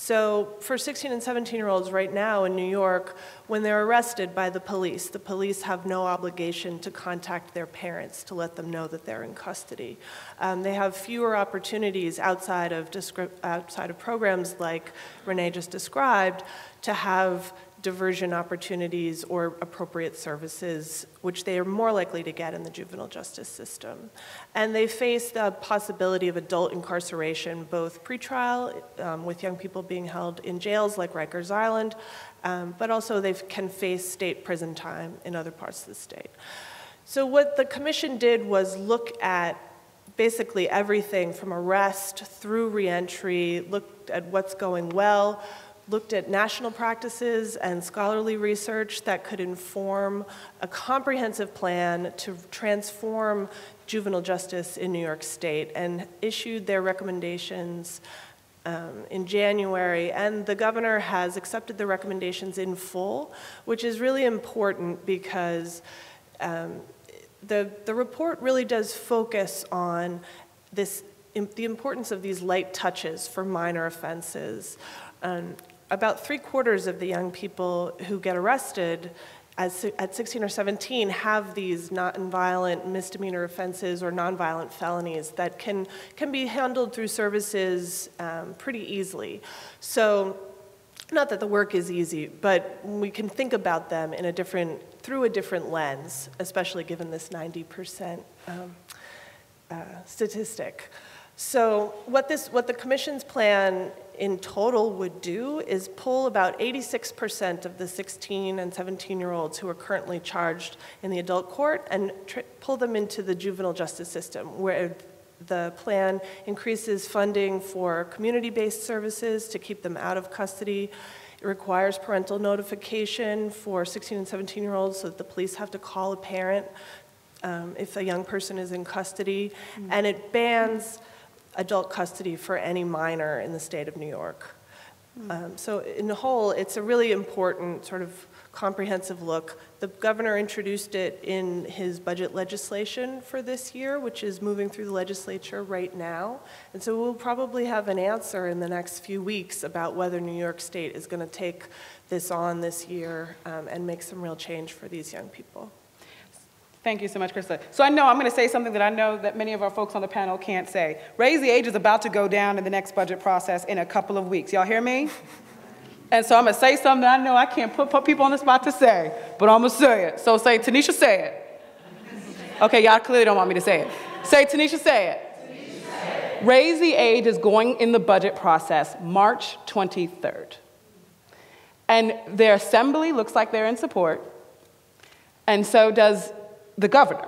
So for sixteen and seventeen-year-olds right now in New York, when they're arrested by the police, the police have no obligation to contact their parents to let them know that they're in custody. Um, they have fewer opportunities outside of, outside of programs like Renee just described to have diversion opportunities or appropriate services, which they are more likely to get in the juvenile justice system. And they face the possibility of adult incarceration, both pretrial, um, with young people being held in jails like Rikers Island, um, but also they can face state prison time in other parts of the state. So what the commission did was look at basically everything from arrest through reentry, looked at what's going well, looked at national practices and scholarly research that could inform a comprehensive plan to transform juvenile justice in New York State, and issued their recommendations um, in January. And the governor has accepted the recommendations in full, which is really important because um, the, the report really does focus on this, the importance of these light touches for minor offenses. Um, About three quarters of the young people who get arrested as, at sixteen or seventeen have these nonviolent misdemeanor offenses or nonviolent felonies that can, can be handled through services um, pretty easily. So, not that the work is easy, but we can think about them in a different, through a different lens, especially given this ninety percent um, uh, statistic. So what, this, what the commission's plan in total would do is pull about eighty-six percent of the sixteen and seventeen-year-olds who are currently charged in the adult court and pull them into the juvenile justice system, where the plan increases funding for community-based services to keep them out of custody. It requires parental notification for sixteen and seventeen-year-olds so that the police have to call a parent um, if a young person is in custody, mm-hmm. and it bans adult custody for any minor in the state of New York. Mm. Um, so in the whole, it's a really important sort of comprehensive look. The governor introduced it in his budget legislation for this year, which is moving through the legislature right now. And so we'll probably have an answer in the next few weeks about whether New York State is going to take this on this year um, and make some real change for these young people. Thank you so much, Krista. So I know I'm going to say something that I know that many of our folks on the panel can't say. Raise the Age is about to go down in the next budget process in a couple of weeks. Y'all hear me? And so I'm going to say something that I know I can't put, put people on the spot to say, but I'm going to say it. So say, Tynesha, say it. Okay, y'all clearly don't want me to say it. Say, Tynesha, say it. Tynesha, say it. Raise the Age is going in the budget process March twenty-third. And their assembly looks like they're in support, and so does the governor.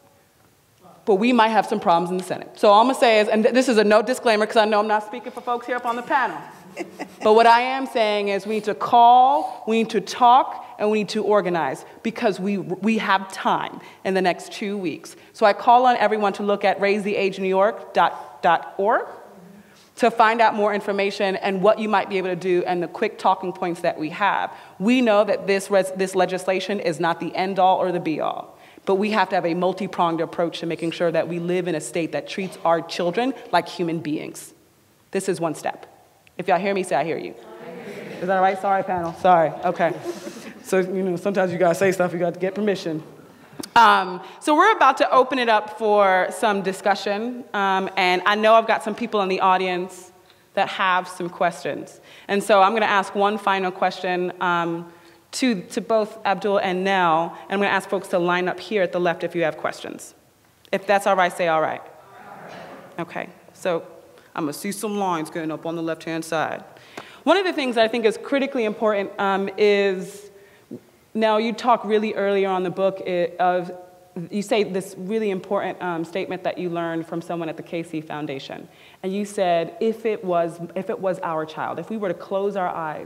But we might have some problems in the Senate. So all I'm gonna say is, and this is a no disclaimer because I know I'm not speaking for folks here up on the panel, but what I am saying is we need to call, we need to talk, and we need to organize because we, we have time in the next two weeks. So I call on everyone to look at raise the age new york dot org to find out more information and what you might be able to do and the quick talking points that we have. We know that this, res this legislation is not the end all or the be all. But we have to have a multi-pronged approach to making sure that we live in a state that treats our children like human beings. This is one step. If y'all hear me, say I hear you. Is that all right? Sorry, panel. Sorry. Okay. So, you know, sometimes you got to say stuff, you got to get permission. Um, so we're about to open it up for some discussion. Um, and I know I've got some people in the audience that have some questions. And so I'm going to ask one final question. Um, To, to both Abdul and Nell, and I'm going to ask folks to line up here at the left if you have questions. If that's all right, say all right. Okay, so I'm going to see some lines going up on the left-hand side. One of the things that I think is critically important um, is, Nell, you talk really earlier on the book it, of, you say this really important um, statement that you learned from someone at the K C Foundation. And you said, if it was, if it was our child, if we were to close our eyes,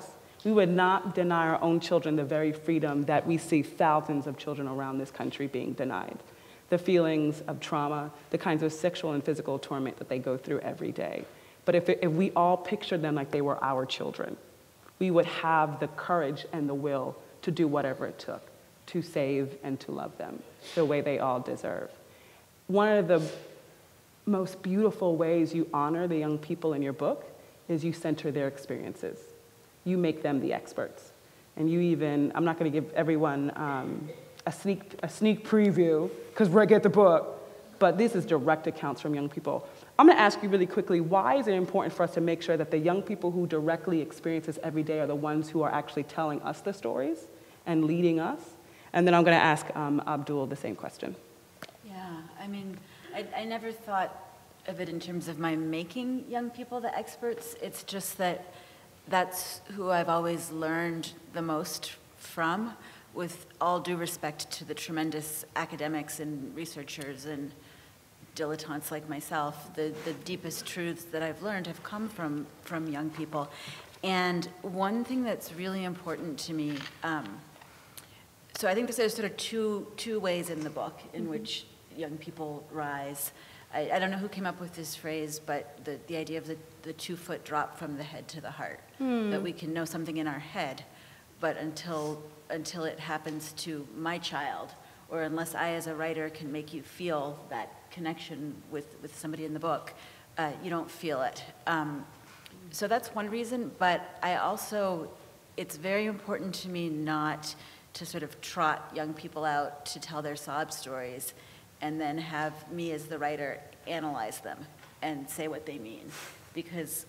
We would not deny our own children the very freedom that we see thousands of children around this country being denied. The feelings of trauma, the kinds of sexual and physical torment that they go through every day. But if, it, if we all pictured them like they were our children, we would have the courage and the will to do whatever it took to save and to love them the way they all deserve. One of the most beautiful ways you honor the young people in your book is you center their experiences. You make them the experts. And you even, I'm not gonna give everyone um, a, sneak, a sneak preview, because we're gonna get the book, but this is direct accounts from young people. I'm gonna ask you really quickly, why is it important for us to make sure that the young people who directly experience this every day are the ones who are actually telling us the stories and leading us? And then I'm gonna ask um, Abdul the same question. Yeah, I mean, I, I never thought of it in terms of my making young people the experts. It's just that that's who I've always learned the most from, with all due respect to the tremendous academics and researchers and dilettantes like myself. The, the deepest truths that I've learned have come from, from young people. And one thing that's really important to me, um, so I think there's sort of two, two ways in the book in mm-hmm. which young people rise. I, I don't know who came up with this phrase, but the, the idea of the, the two-foot drop from the head to the heart, mm. that we can know something in our head, but until, until it happens to my child, or unless I as a writer can make you feel that connection with, with somebody in the book, uh, you don't feel it. Um, so that's one reason, but I also, it's very important to me not to sort of trot young people out to tell their sob stories and then have me as the writer analyze them and say what they mean. Because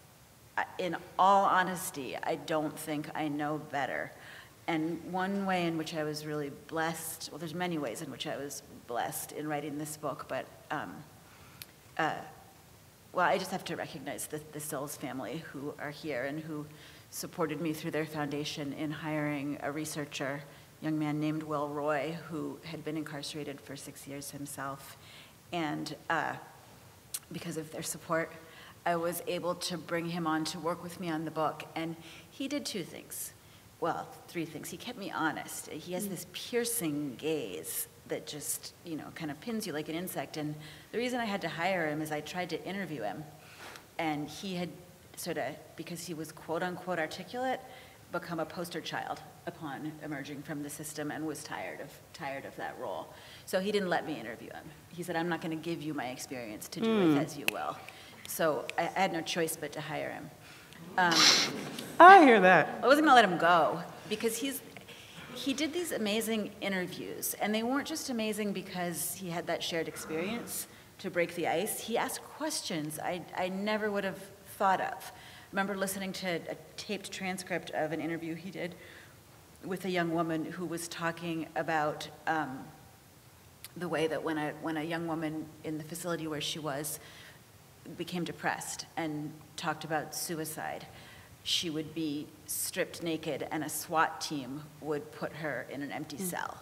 in all honesty, I don't think I know better. And one way in which I was really blessed, well, there's many ways in which I was blessed in writing this book, but, um, uh, well, I just have to recognize the, the Sills family who are here and who supported me through their foundation in hiring a researcher, a young man named Will Roy, who had been incarcerated for six years himself. And uh, because of their support, I was able to bring him on to work with me on the book. And he did two things. Well, three things. He kept me honest. He has this piercing gaze that just, you know, kind of pins you like an insect. And the reason I had to hire him is I tried to interview him. And he had sort of, because he was quote unquote articulate, become a poster child upon emerging from the system and was tired of, tired of that role. So he didn't let me interview him. He said, I'm not going to give you my experience, to do mm. with as you will. So I, I had no choice but to hire him. Um, I hear that. I wasn't going to let him go because he's, he did these amazing interviews, and they weren't just amazing because he had that shared experience to break the ice. He asked questions I, I never would have thought of. I remember listening to a taped transcript of an interview he did with a young woman who was talking about um, the way that when a, when a young woman in the facility where she was became depressed and talked about suicide, she would be stripped naked and a SWAT team would put her in an empty mm. cell.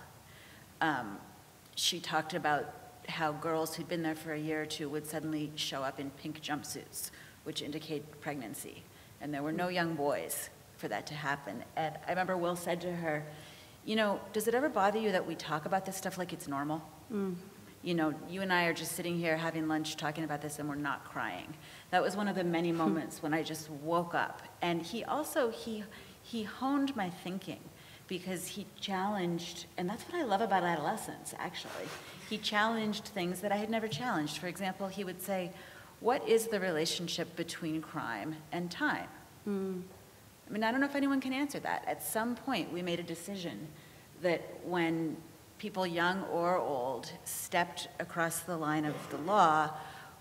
Um, she talked about how girls who'd been there for a year or two would suddenly show up in pink jumpsuits, which indicate pregnancy. And there were no young boys for that to happen. And I remember Will said to her, you know, does it ever bother you that we talk about this stuff like it's normal? Mm. You know, you and I are just sitting here having lunch talking about this and we're not crying. That was one of the many moments when I just woke up. And he also, he, he honed my thinking because he challenged, and that's what I love about adolescence, actually. He challenged things that I had never challenged. For example, he would say, what is the relationship between crime and time? Mm. I mean, I don't know if anyone can answer that. At some point, we made a decision that when people young or old stepped across the line of the law,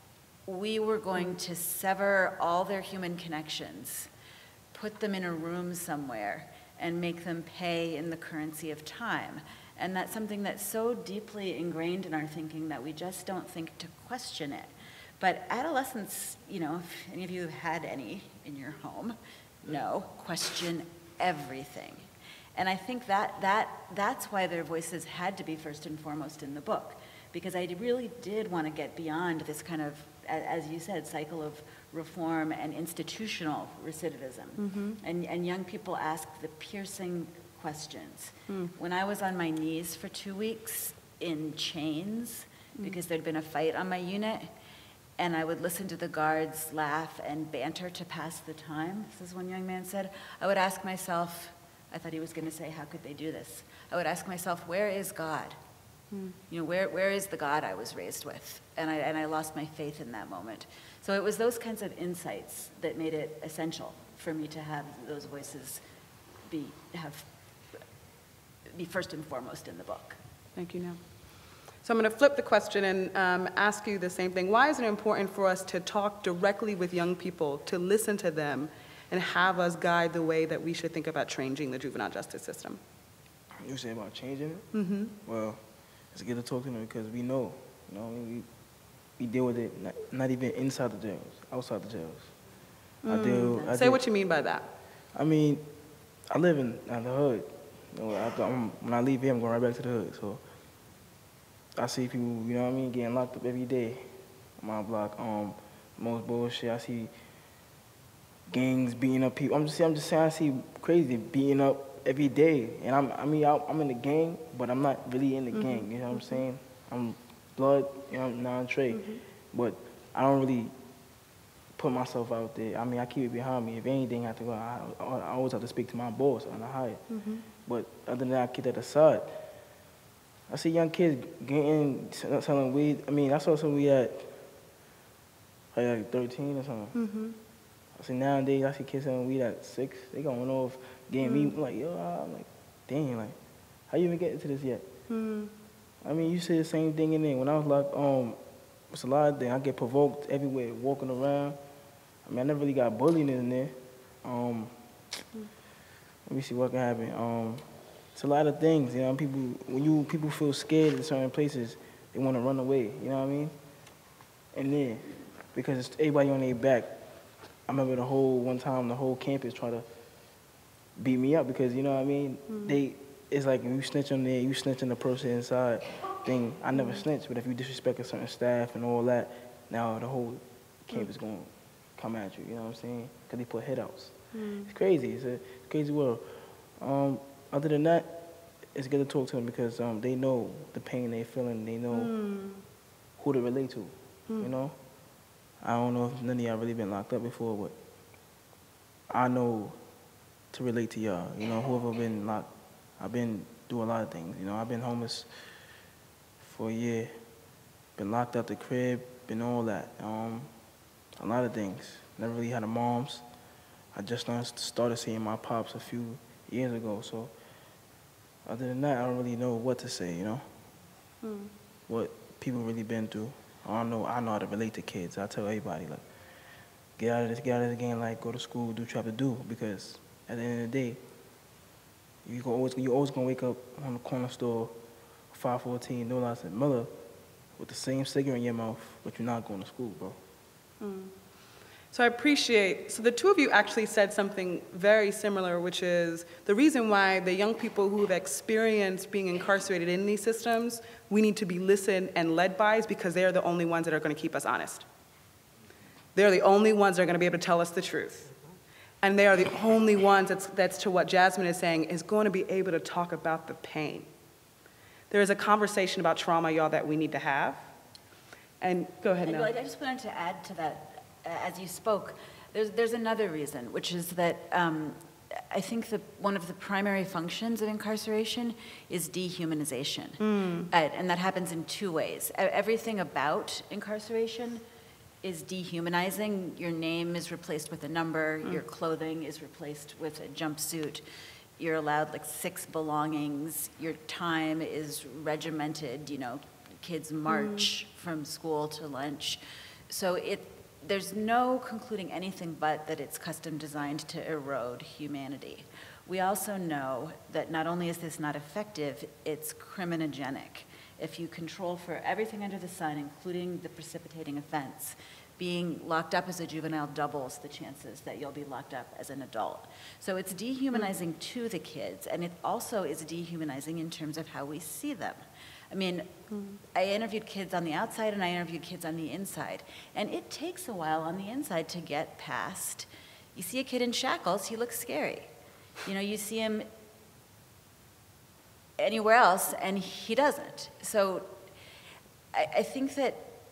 we were going to sever all their human connections, put them in a room somewhere, and make them pay in the currency of time. And that's something that's so deeply ingrained in our thinking that we just don't think to question it. But adolescents, you know, if any of you have had any in your home, know, question everything. And I think that, that that's why their voices had to be first and foremost in the book, because I really did want to get beyond this kind of, as you said, cycle of reform and institutional recidivism. Mm-hmm. And, and young people ask the piercing questions. Mm. When I was on my knees for two weeks in chains, mm. because there'd been a fight on my unit, and I would listen to the guards laugh and banter to pass the time, this is one young man said, I would ask myself, I thought he was gonna say, how could they do this? I would ask myself, where is God? Mm. You know, where, where is the God I was raised with? And I, and I lost my faith in that moment. So it was those kinds of insights that made it essential for me to have those voices be, have, be first and foremost in the book. Thank you, Nell. So I'm going to flip the question and um, ask you the same thing. Why is it important for us to talk directly with young people, to listen to them, and have us guide the way that we should think about changing the juvenile justice system? You say about changing it? Mm-hmm. Well, it's good to talk to them because we know, you know, we, we deal with it not, not even inside the jails, outside the jails. Mm. I deal, I Say deal, what you mean by that. I mean, I live in, in the hood. You know, I, I'm, when I leave here, I'm going right back to the hood. So I see people, you know what I mean, getting locked up every day on my block. Um, most bullshit. I see gangs beating up people. I'm just, I'm just saying, I see crazy beating up every day. And I'm, I mean, I, I'm in the gang, but I'm not really in the mm-hmm. gang. You know what I'm saying? I'm blood, you know, non-trade. Mm-hmm. But I don't really put myself out there. I mean, I keep it behind me. If anything, I have to go. I, I always have to speak to my boss on the higher. Mm-hmm. But other than that, I keep that aside. I see young kids getting, selling weed. I mean, I saw some weed at like thirteen or something. Mm-hmm. I see nowadays, I see kids selling weed at six. They going off, getting mm-hmm. me. I'm like, yo, I'm like, dang, like, how you even get into this yet? Mm-hmm. I mean, you see the same thing in there. When I was like, um, it's a lot of things. I get provoked everywhere, walking around. I mean, I never really got bullied in there. Um, mm-hmm. Let me see what can happen. Um, It's a lot of things, you know, people, when you, people feel scared in certain places, they want to run away, you know what I mean? And then, because it's everybody on their back, I remember the whole, one time, the whole campus tried to beat me up because, you know what I mean? Mm-hmm. They, it's like, if you snitch on there, you snitch on the person inside thing. I never mm-hmm. snitch, but if you disrespect a certain staff and all that, now the whole campus mm-hmm. going to come at you, you know what I'm saying? Because they put headouts. Mm-hmm. It's crazy, it's a crazy world. Um, Other than that, it's good to talk to them because um, they know the pain they're feeling. They know mm. who to relate to, mm. you know? I don't know if none of y'all really been locked up before, but I know to relate to y'all. You know, whoever been locked, I've been through a lot of things. You know, I've been homeless for a year, been locked up the crib, been all that. Um, a lot of things. Never really had a mom's. I just started seeing my pops a few years ago, so other than that, I don't really know what to say, you know? Hmm. What people really been through. I don't know, I know how to relate to kids. I tell everybody, like, get out of this, get out of this game, like, go to school, do what you have to do, because at the end of the day, you go always, you always gonna wake up on the corner store, five fourteen, no lies at Miller, with the same cigarette in your mouth, but you're not going to school, bro. Hmm. So I appreciate, so the two of you actually said something very similar, which is the reason why the young people who have experienced being incarcerated in these systems, we need to be listened and led by is because they are the only ones that are going to keep us honest. They're the only ones that are going to be able to tell us the truth. And they are the only ones, that's, that's to what Jasmine is saying, is going to be able to talk about the pain. There is a conversation about trauma, y'all, that we need to have. And go ahead, Nell. I just wanted to add to that. As you spoke, there's, there's another reason, which is that um, I think that one of the primary functions of incarceration is dehumanization. Mm. Uh, and that happens in two ways. Everything about incarceration is dehumanizing. Your name is replaced with a number, mm. your clothing is replaced with a jumpsuit, you're allowed like six belongings, your time is regimented, you know, kids march mm. from school to lunch. So it There's no concluding anything but that it's custom designed to erode humanity. We also know that not only is this not effective, it's criminogenic. If you control for everything under the sun, including the precipitating offense, being locked up as a juvenile doubles the chances that you'll be locked up as an adult. So it's dehumanizing to the kids, and it also is dehumanizing in terms of how we see them. I mean, I interviewed kids on the outside and I interviewed kids on the inside. And it takes a while on the inside to get past. You see a kid in shackles, he looks scary. You know, you see him anywhere else and he doesn't. So I, I think that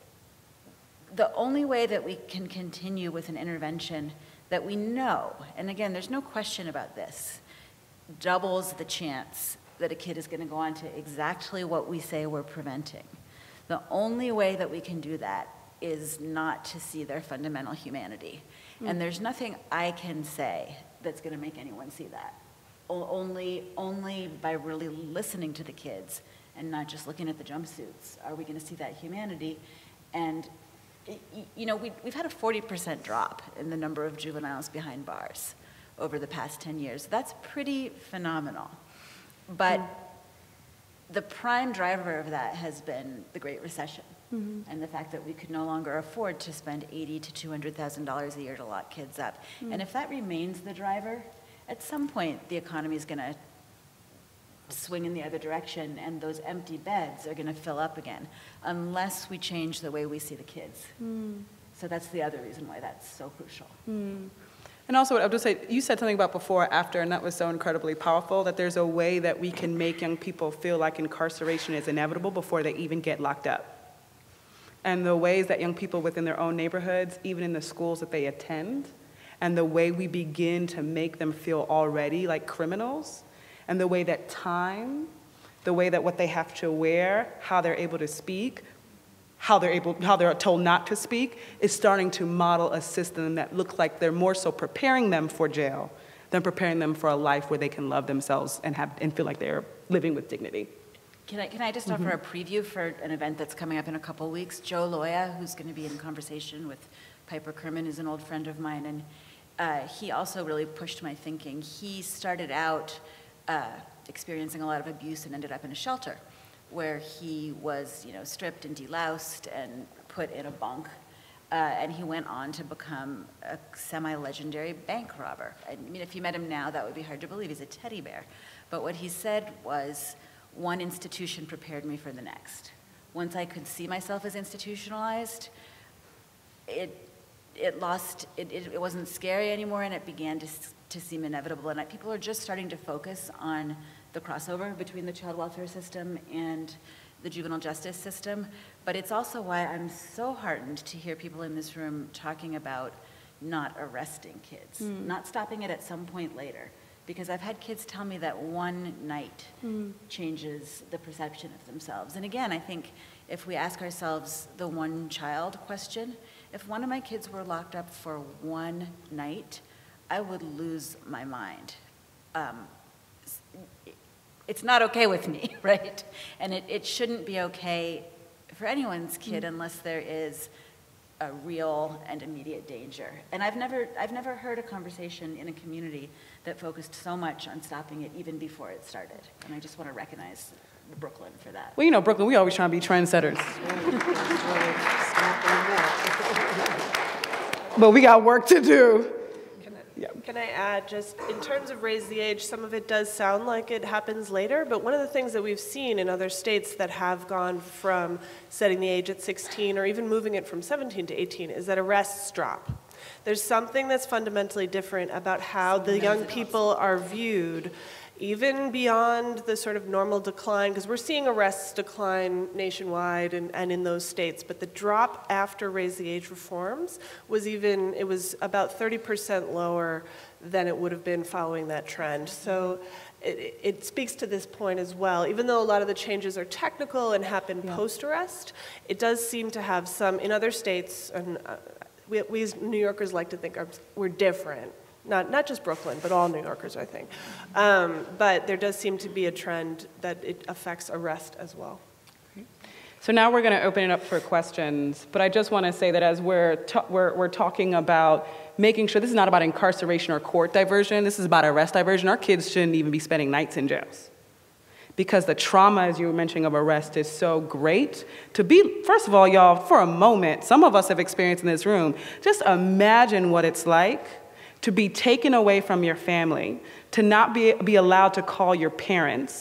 the only way that we can continue with an intervention that we know, and again, there's no question about this, doubles the chance that a kid is going to go on to exactly what we say we're preventing. The only way that we can do that is not to see their fundamental humanity. Mm. And there's nothing I can say that's going to make anyone see that. O- only, only by really listening to the kids and not just looking at the jumpsuits are we going to see that humanity. And you know, we, we've had a forty percent drop in the number of juveniles behind bars over the past ten years. That's pretty phenomenal. But mm. the prime driver of that has been the Great Recession mm-hmm. and the fact that we could no longer afford to spend eighty to two hundred thousand dollars a year to lock kids up. Mm. And if that remains the driver, at some point the economy is going to swing in the other direction and those empty beds are going to fill up again unless we change the way we see the kids. Mm. So that's the other reason why that's so crucial. Mm. And also, what Abdul said, you said something about before, after, and that was so incredibly powerful, that there's a way that we can make young people feel like incarceration is inevitable before they even get locked up. And the ways that young people within their own neighborhoods, even in the schools that they attend, and the way we begin to make them feel already like criminals, and the way that time, the way that what they have to wear, how they're able to speak, how they're able, how they're told not to speak, is starting to model a system that looks like they're more so preparing them for jail than preparing them for a life where they can love themselves and have and feel like they're living with dignity. Can I, can I just offer mm-hmm. a preview for an event that's coming up in a couple weeks? Joe Loya, who's going to be in conversation with Piper Kerman, is an old friend of mine, and uh, he also really pushed my thinking. He started out Uh, experiencing a lot of abuse and ended up in a shelter where he was, you know, stripped and deloused and put in a bunk. Uh, and he went on to become a semi-legendary bank robber. I mean, if you met him now, that would be hard to believe. He's a teddy bear. But what he said was, one institution prepared me for the next. Once I could see myself as institutionalized, it it lost, it, it, it wasn't scary anymore, and it began to to seem inevitable. And people are just starting to focus on the crossover between the child welfare system and the juvenile justice system. But it's also why I'm so heartened to hear people in this room talking about not arresting kids, mm. not stopping it at some point later. Because I've had kids tell me that one night mm. changes the perception of themselves. And again, I think if we ask ourselves the one child question, if one of my kids were locked up for one night, I would lose my mind. Um, it's not okay with me, right? And it, it shouldn't be okay for anyone's kid mm. unless there is a real and immediate danger. And I've never, I've never heard a conversation in a community that focused so much on stopping it even before it started. And I just want to recognize Brooklyn for that. Well, you know, Brooklyn, we always try to be trendsetters. But we got work to do. Yeah. Can I add, just in terms of raise the age, some of it does sound like it happens later, but one of the things that we've seen in other states that have gone from setting the age at sixteen or even moving it from seventeen to eighteen is that arrests drop. There's something that's fundamentally different about how the young people are viewed, even beyond the sort of normal decline, because we're seeing arrests decline nationwide and, and in those states, but the drop after raise the age reforms was even, it was about thirty percent lower than it would have been following that trend. So it, it speaks to this point as well. Even though a lot of the changes are technical and happen yeah. post-arrest, it does seem to have some, in other states, and uh, we, we as New Yorkers like to think are, we're different. Not, not just Brooklyn, but all New Yorkers, I think. Um, but there does seem to be a trend that it affects arrest as well. So now we're going to open it up for questions. But I just want to say that as we're, ta we're, we're talking about making sure, this is not about incarceration or court diversion, this is about arrest diversion. Our kids shouldn't even be spending nights in jails. Because the trauma, as you were mentioning, of arrest is so great. To be, first of all, y'all, for a moment, some of us have experienced in this room, just imagine what it's like to be taken away from your family, to not be, be allowed to call your parents,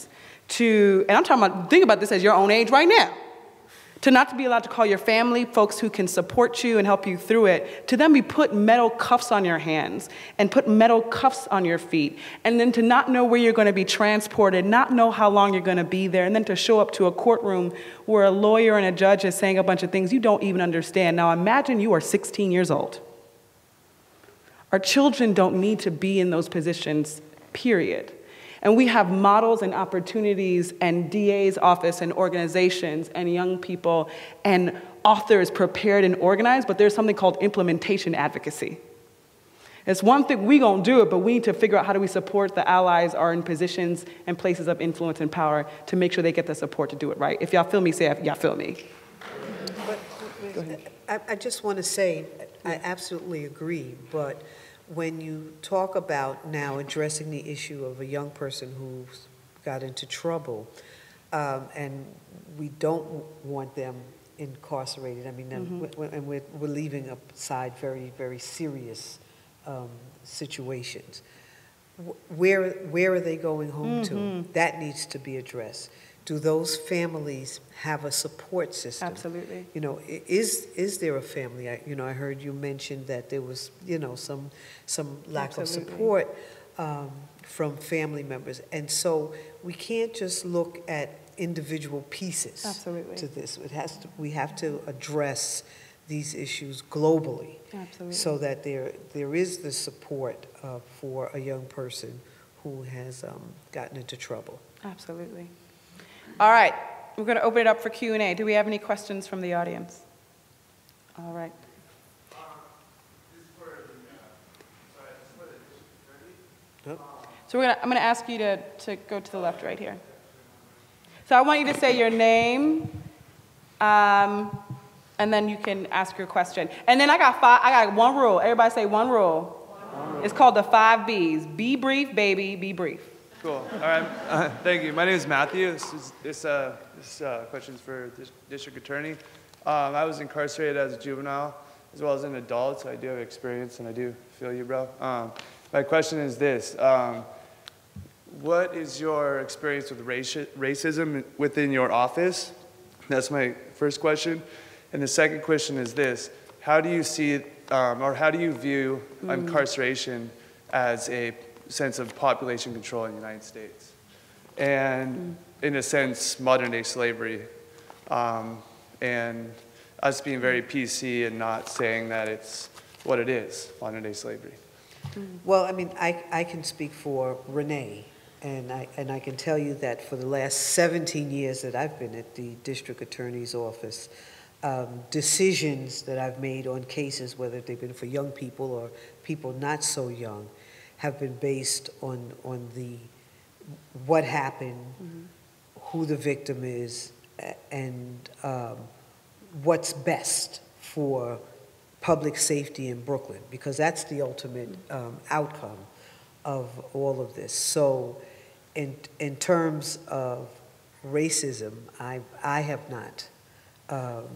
to, and I'm talking about, think about this as your own age right now, to not to be allowed to call your family, folks who can support you and help you through it, to then be put metal cuffs on your hands and put metal cuffs on your feet, and then to not know where you're going to be transported, not know how long you're going to be there, and then to show up to a courtroom where a lawyer and a judge is saying a bunch of things you don't even understand. Now imagine you are sixteen years old. Our children don't need to be in those positions, period. And we have models and opportunities and D A's office and organizations and young people and authors prepared and organized, but there's something called implementation advocacy. It's one thing, we gonna do it, but we need to figure out how do we support the allies are in positions and places of influence and power to make sure they get the support to do it right. If y'all feel me, say y'all feel me. But, I, I just want to say, I absolutely agree, but when you talk about now addressing the issue of a young person who's got into trouble, um, and we don't want them incarcerated, I mean, mm-hmm. and we're, we're leaving aside very, very serious um, situations. Where, where are they going home mm-hmm. to? That needs to be addressed. Do those families have a support system? Absolutely. You know, is is there a family? I, you know, I heard you mention that there was, you know, some some lack Absolutely. Of support um, from family members, and so we can't just look at individual pieces Absolutely. To this. It has to. We have to address these issues globally, Absolutely. So that there there is the support uh, for a young person who has um, gotten into trouble. Absolutely. All right, we're going to open it up for Q and A. Do we have any questions from the audience? All right. So we're gonna, I'm going to ask you to, to go to the left right here. So I want you to say your name, um, and then you can ask your question. And then I got five. I got one rule. Everybody say one rule. One rule. It's called the five B's. Be brief, baby. Be brief. Cool. All right. Uh, thank you. My name is Matthew. This is, this, uh, this uh, question's for the district attorney. Um, I was incarcerated as a juvenile as well as an adult, so I do have experience, and I do feel you, bro. Um, my question is this. Um, what is your experience with raci racism within your office? That's my first question. And the second question is this. How do you see, um, or how do you view mm. incarceration as a sense of population control in the United States, and mm. in a sense, modern day slavery, um, and us being very P C and not saying that it's what it is, modern day slavery? Well, I mean, I, I can speak for Renee, and I, and I can tell you that for the last seventeen years that I've been at the district attorney's office, um, decisions that I've made on cases, whether they've been for young people or people not so young, have been based on, on the what happened, mm-hmm. who the victim is, and um, what's best for public safety in Brooklyn, because that's the ultimate um, outcome of all of this. So in, in terms of racism, I, I have not um,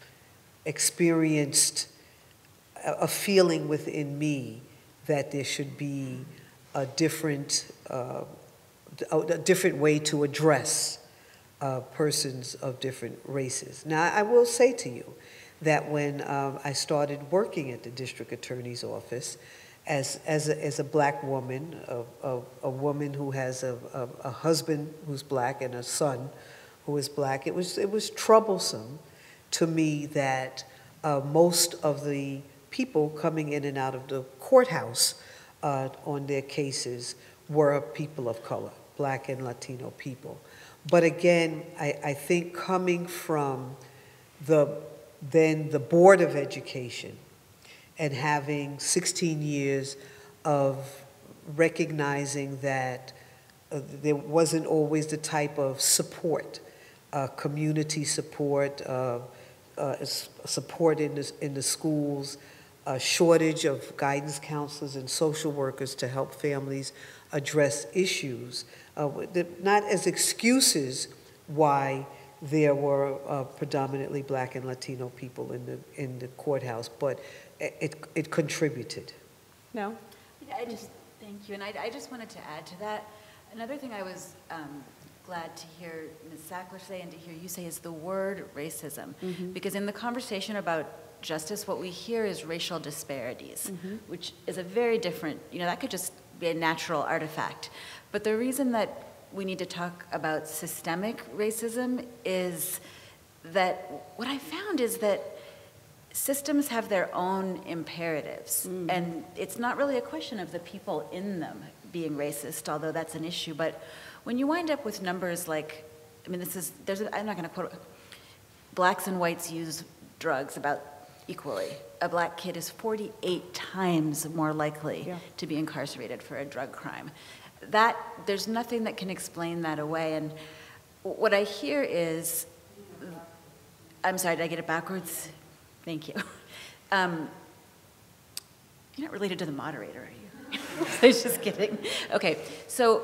experienced a, a feeling within me that there should be a different, uh, a different way to address uh, persons of different races. Now, I will say to you that when um, I started working at the district attorney's office, as, as, a, as a black woman, a, a, a woman who has a, a, a husband who's black and a son who is black, it was, it was troublesome to me that uh, most of the people coming in and out of the courthouse uh, on their cases were people of color, black and Latino people. But again, I, I think coming from the then the Board of Education and having sixteen years of recognizing that uh, there wasn't always the type of support, uh, community support, uh, uh, support in the, in the schools, a shortage of guidance counselors and social workers to help families address issues, uh, not as excuses why there were uh, predominantly black and Latino people in the in the courthouse, but it it contributed. No, I just thank you, and I, I just wanted to add to that. Another thing I was um, glad to hear Miz Sackler say and to hear you say is the word racism. Mm-hmm. Because in the conversation about justice, what we hear is racial disparities, Mm-hmm. which is a very different, you know, that could just be a natural artifact. But the reason that we need to talk about systemic racism is that what I found is that systems have their own imperatives. Mm. And it's not really a question of the people in them being racist, although that's an issue. But when you wind up with numbers like, I mean, this is, there's a, I'm not going to quote, blacks and whites use drugs about equally. A black kid is forty-eight times more likely yeah. to be incarcerated for a drug crime. That, there's nothing that can explain that away. And what I hear is, I'm sorry, did I get it backwards? Thank you. Um, you're not related to the moderator, are you? I was just kidding. Okay, so,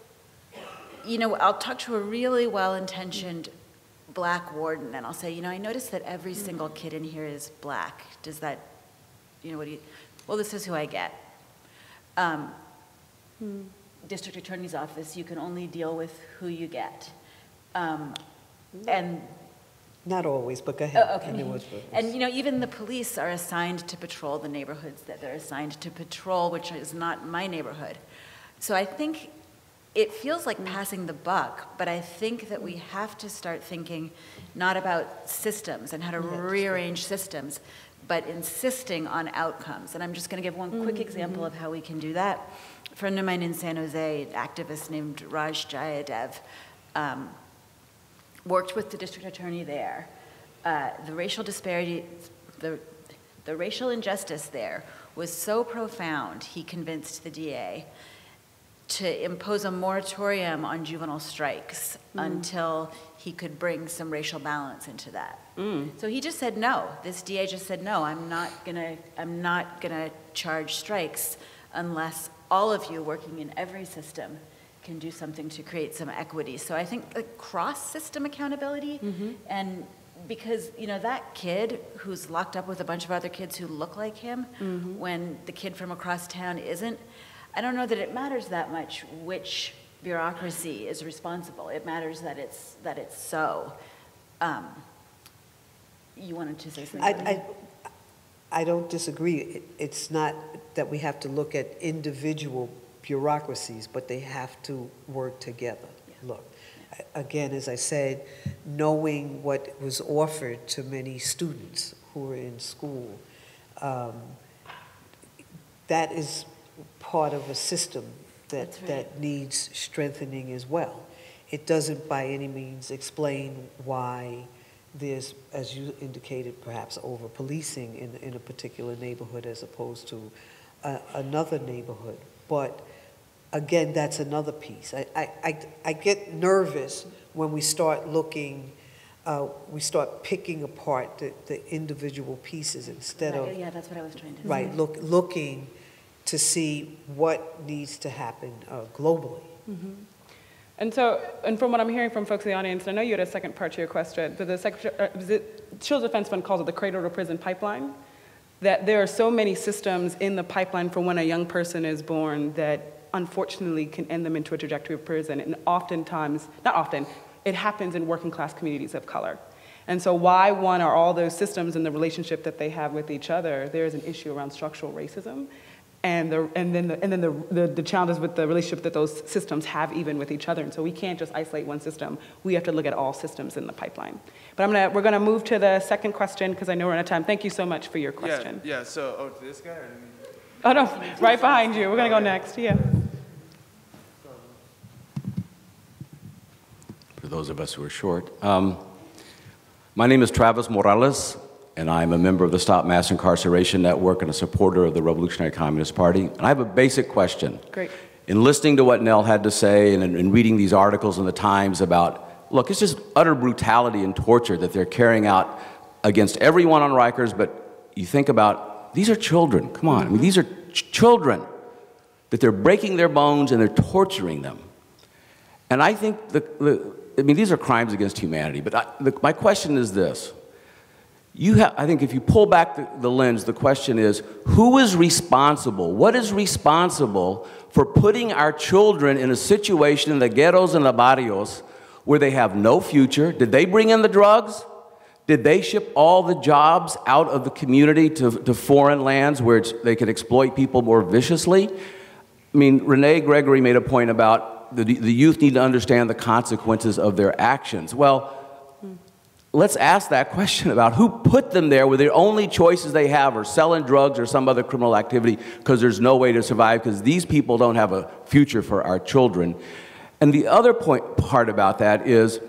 you know, I'll talk to a really well-intentioned black warden, and I'll say, you know, I noticed that every single kid in here is black. Does that, you know, what do you, well, this is who I get. Um, hmm. District Attorney's Office, you can only deal with who you get. Um, and Not always, but go ahead. Oh, okay. And, and, you know, even the police are assigned to patrol the neighborhoods that they're assigned to patrol, which is not my neighborhood. So I think it feels like passing the buck, but I think that we have to start thinking not about systems and how to rearrange systems, but insisting on outcomes. And I'm just going to give one quick mm-hmm. example of how we can do that. A friend of mine in San Jose, an activist named Raj Jayadev, um, worked with the district attorney there. Uh, the racial disparity, the, the racial injustice there was so profound, he convinced the D A to impose a moratorium on juvenile strikes mm. until he could bring some racial balance into that. Mm. So he just said no. This D A just said no, I'm not gonna, I'm not gonna charge strikes unless all of you working in every system can do something to create some equity. So I think like, cross-system accountability, mm-hmm. and because you know that kid who's locked up with a bunch of other kids who look like him, mm-hmm. when the kid from across town isn't, I don't know that it matters that much which bureaucracy is responsible. It matters that it's that it's so. Um, you wanted to say something? I, I, I don't disagree. It, it's not that we have to look at individual bureaucracies, but they have to work together. Yeah. Look, yeah. again, as I said, knowing what was offered to many students who were in school, um, that is part of a system that, right. that needs strengthening as well. It doesn't by any means explain why there's, as you indicated, perhaps over-policing in, in a particular neighborhood as opposed to uh, another neighborhood. But again, that's another piece. I, I, I, I get nervous when we start looking, uh, we start picking apart the, the individual pieces instead right, of... Yeah, that's what I was trying to say. Right, look, looking to see what needs to happen uh, globally. Mm-hmm. And so, and from what I'm hearing from folks in the audience, and I know you had a second part to your question, but the Secretary, uh, the Children's Defense Fund calls it the cradle to prison pipeline, that there are so many systems in the pipeline for when a young person is born that unfortunately can end them into a trajectory of prison. And oftentimes, not often, it happens in working class communities of color. And so why one are all those systems and the relationship that they have with each other, there is an issue around structural racism. And, the, and then, the, and then the, the, the challenges with the relationship that those systems have even with each other. And so we can't just isolate one system. We have to look at all systems in the pipeline. But I'm gonna, we're going to move to the second question because I know we're out of time. Thank you so much for your question. Yeah, yeah so, oh, to this guy? Or oh, no, right behind you. We're going to go next, yeah. For those of us who are short. Um, my name is Travis Morales, and I'm a member of the Stop Mass Incarceration Network and a supporter of the Revolutionary Communist Party. And I have a basic question. Great. In listening to what Nell had to say and in reading these articles in the Times about, look, it's just utter brutality and torture that they're carrying out against everyone on Rikers, but you think about, these are children, come on. I mean, these are ch children that they're breaking their bones and they're torturing them. And I think, the, the I mean, these are crimes against humanity, but I, the, my question is this. You have, I think if you pull back the, the lens, the question is, who is responsible? What is responsible for putting our children in a situation in the ghettos and the barrios where they have no future. Did they bring in the drugs? Did they ship all the jobs out of the community to, to foreign lands where it's, they could exploit people more viciously? I mean, Renee Gregory made a point about the, the youth need to understand the consequences of their actions. Well, let's ask that question about who put them there where the only choices they have are selling drugs or some other criminal activity because there's no way to survive because these people don't have a future for our children. And the other point, part about that is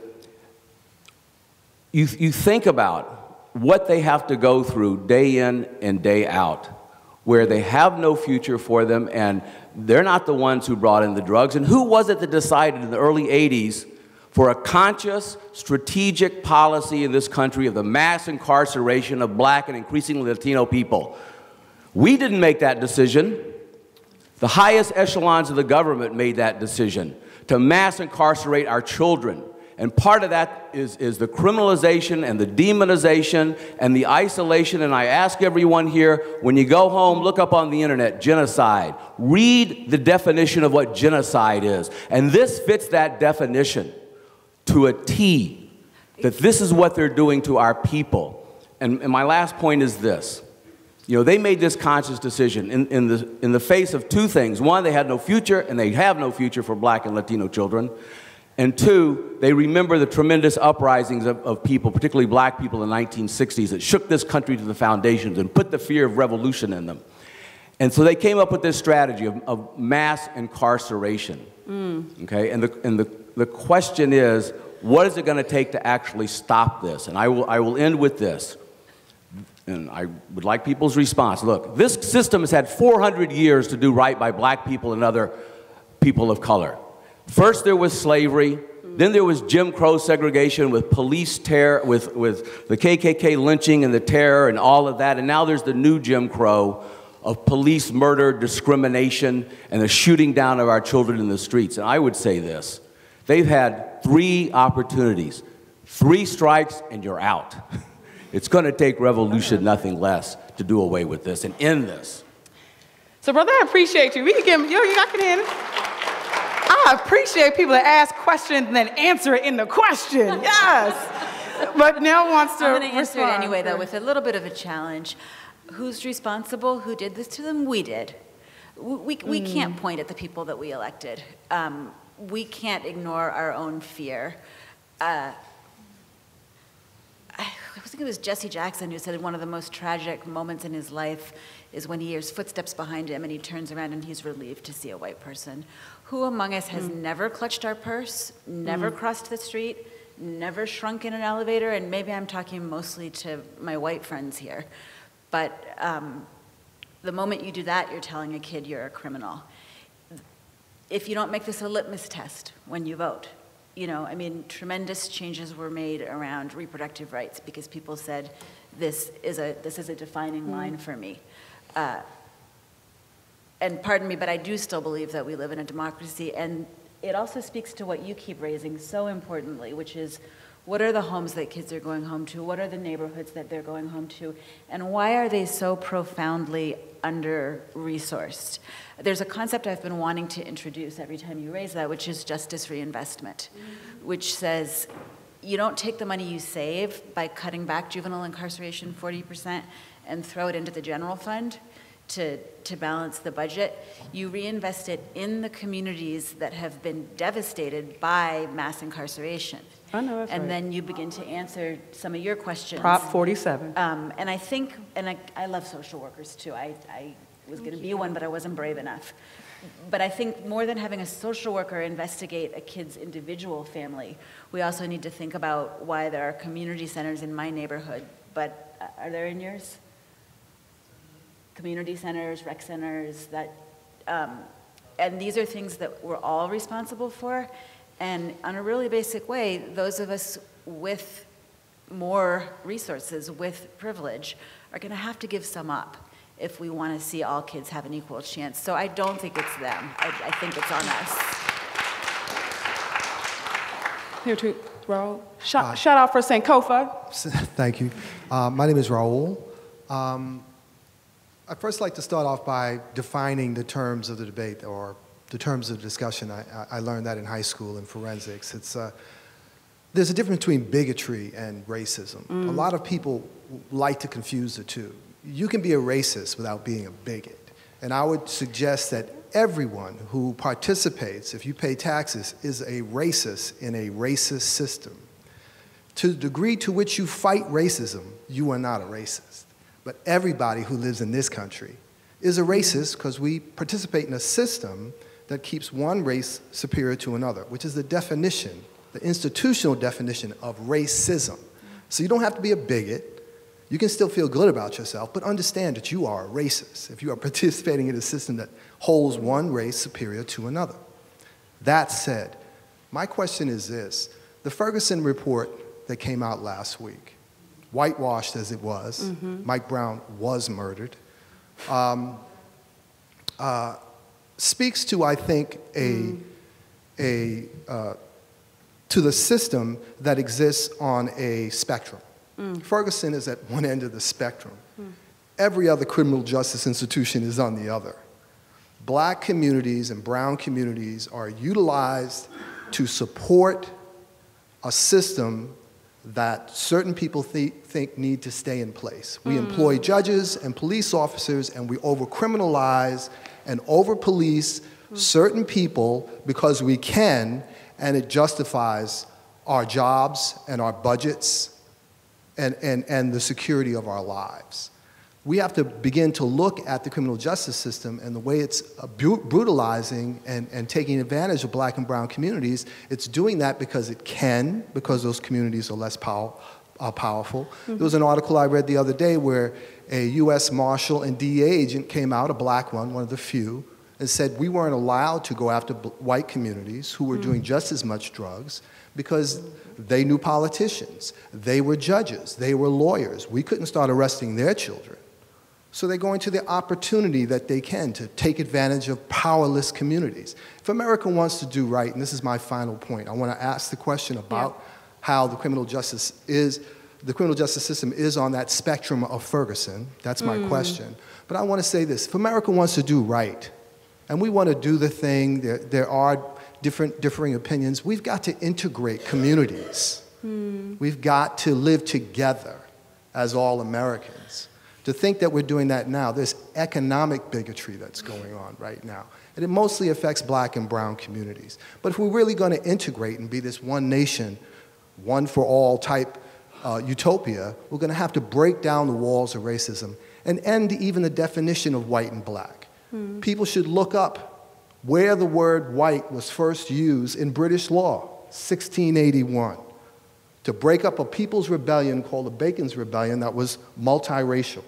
you, you think about what they have to go through day in and day out, where they have no future for them and they're not the ones who brought in the drugs. And who was it that decided in the early eighties for a conscious, strategic policy in this country of the mass incarceration of black and increasingly Latino people? We didn't make that decision. The highest echelons of the government made that decision to mass incarcerate our children. And part of that is, is the criminalization and the demonization and the isolation. And I ask everyone here, when you go home, look up on the internet, genocide. Read the definition of what genocide is. And this fits that definition to a T, that this is what they're doing to our people. And, and my last point is this. You know, they made this conscious decision in, in, the, in the face of two things. One, they had no future, and they have no future for black and Latino children. And two, they remember the tremendous uprisings of, of people, particularly black people in the nineteen sixties, that shook this country to the foundations and put the fear of revolution in them. And so they came up with this strategy of, of mass incarceration. Mm. Okay? And, the, and the, the question is, what is it going to take to actually stop this? And I will, I will end with this. And I would like people's response. Look, this system has had four hundred years to do right by black people and other people of color. First there was slavery, then there was Jim Crow segregation with police terror, with, with the K K K lynching and the terror and all of that, and now there's the new Jim Crow of police murder, discrimination, and the shooting down of our children in the streets. And I would say this, they've had three opportunities, three strikes, and you're out. It's going to take revolution, nothing less, to do away with this and end this. So, brother, I appreciate you. We can give him, yo, you got to get in. I appreciate people that ask questions and then answer it in the question. Yes. But Nell wants to I'm going to answer it respond. anyway, though, with a little bit of a challenge. Who's responsible? Who did this to them? We did. We, we, we mm. can't point at the people that we elected. Um, we can't ignore our own fear. Uh, I think it was Jesse Jackson who said one of the most tragic moments in his life is when he hears footsteps behind him and he turns around and he's relieved to see a white person. Who among us has mm. never clutched our purse, never mm. crossed the street, never shrunk in an elevator? And maybe I'm talking mostly to my white friends here. But um, the moment you do that, you're telling a kid you're a criminal. If you don't make this a litmus test when you vote, you know, I mean, tremendous changes were made around reproductive rights because people said, this is a, this is a defining mm. line for me. Uh, and pardon me, but I do still believe that we live in a democracy, and it also speaks to what you keep raising so importantly, which is, what are the homes that kids are going home to? What are the neighborhoods that they're going home to? And why are they so profoundly under-resourced? There's a concept I've been wanting to introduce every time you raise that, which is justice reinvestment, mm-hmm. which says you don't take the money you save by cutting back juvenile incarceration forty percent and throw it into the general fund to, to balance the budget. You reinvest it in the communities that have been devastated by mass incarceration. I know that's and right. then you begin to answer some of your questions. Prop forty-seven. Um, and I think, and I, I love social workers too. I, I was going to be one, but I wasn't brave enough. But I think more than having a social worker investigate a kid's individual family, we also need to think about why there are community centers in my neighborhood, but are there in yours? Community centers, rec centers, that, um, and these are things that we're all responsible for. And on a really basic way, those of us with more resources, with privilege, are going to have to give some up if we want to see all kids have an equal chance. So I don't think it's them. I, I think it's on us. Here too, Raul. Shout, uh, shout out for Sankofa. Thank you. Uh, my name is Raul. Um, I'd first like to start off by defining the terms of the debate, or the terms of the discussion. I, I learned that in high school in forensics. It's, uh, there's a difference between bigotry and racism. Mm. A lot of people like to confuse the two. You can be a racist without being a bigot. And I would suggest that everyone who participates, if you pay taxes, is a racist in a racist system. To the degree to which you fight racism, you are not a racist. But everybody who lives in this country is a racist because we participate in a system that keeps one race superior to another, which is the definition, the institutional definition of racism. So you don't have to be a bigot. You can still feel good about yourself, but understand that you are a racist if you are participating in a system that holds one race superior to another. That said, my question is this. The Ferguson report that came out last week, whitewashed as it was, mm-hmm. Mike Brown was murdered, um, uh, speaks to, I think, a, mm. a, uh, to the system that exists on a spectrum. Mm. Ferguson is at one end of the spectrum. Mm. Every other criminal justice institution is on the other. Black communities and brown communities are utilized to support a system that certain people th think need to stay in place. We mm. employ judges and police officers, and we over-criminalize and over-police mm. certain people because we can, and it justifies our jobs and our budgets and, and, and the security of our lives. We have to begin to look at the criminal justice system and the way it's brutalizing and, and taking advantage of black and brown communities. It's doing that because it can, because those communities are less pow uh, powerful. Mm-hmm. There was an article I read the other day where a U S Marshal and D E A agent came out, a black one, one of the few, and said we weren't allowed to go after white communities who were mm-hmm. doing just as much drugs because they knew politicians, they were judges, they were lawyers. We couldn't start arresting their children. So they go into the opportunity that they can to take advantage of powerless communities. If America wants to do right, and this is my final point, I want to ask the question about yeah. how the criminal justice is, the criminal justice system is on that spectrum of Ferguson. That's my mm. question. But I want to say this, if America wants to do right, and we want to do the thing, there, there are different differing opinions, we've got to integrate communities. Mm. We've got to live together as all Americans. To think that we're doing that now, there's economic bigotry that's going on right now. And it mostly affects black and brown communities. But if we're really going to integrate and be this one nation, one for all type uh, utopia, we're going to have to break down the walls of racism and end even the definition of white and black. Hmm. People should look up where the word white was first used in British law, sixteen eighty-one, to break up a people's rebellion called the Bacon's Rebellion that was multiracial.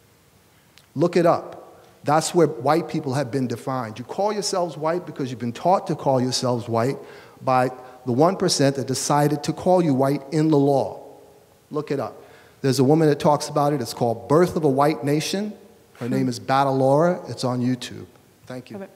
Look it up. That's where white people have been defined. You call yourselves white because you've been taught to call yourselves white by the one percent that decided to call you white in the law. Look it up. There's a woman that talks about it. It's called Birth of a White Nation. Her name is Battle Laura. It's on YouTube. Thank you.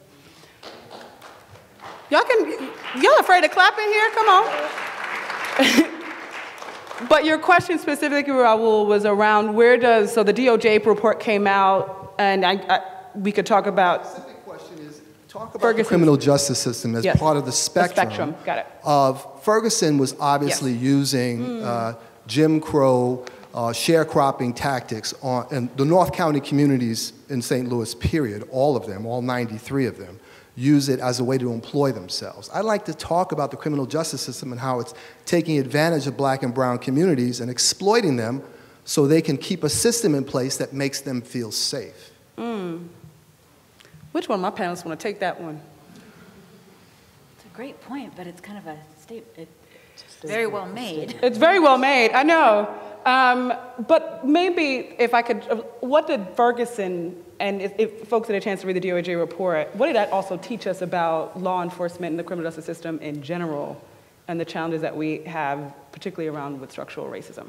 Y'all can, y'all afraid to clap in here? Come on. But your question specifically, Raul, was around where does, so the D O J report came out, and I, I, we could talk about. The specific question is, talk about Ferguson's, the criminal justice system as yes, part of the spectrum, the spectrum. Got it. Of Ferguson was obviously yes. using mm. uh, Jim Crow uh, sharecropping tactics on and the North County communities in Saint Louis, period, all of them, all ninety-three of them, use it as a way to employ themselves. I'd like to talk about the criminal justice system and how it's taking advantage of black and brown communities and exploiting them so they can keep a system in place that makes them feel safe. Mm. Which one of my panelists want to take that one? It's a great point, but it's kind of a state, it, it's very well made. It's very well made, I know. Um, but maybe if I could, what did Ferguson, and if, if folks had a chance to read the D O J report, what did that also teach us about law enforcement and the criminal justice system in general and the challenges that we have, particularly around with structural racism?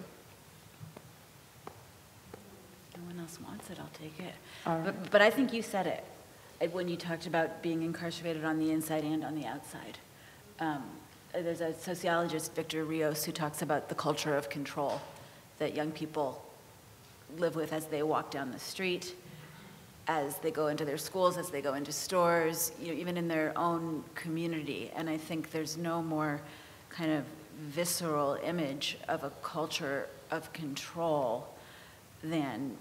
No one else wants it, I'll take it. Right. But, but I think you said it when you talked about being incarcerated on the inside and on the outside. Um, there's a sociologist, Victor Rios, who talks about the culture of control that young people live with as they walk down the street, as they go into their schools, as they go into stores, you know, even in their own community. And I think there's no more kind of visceral image of a culture of control than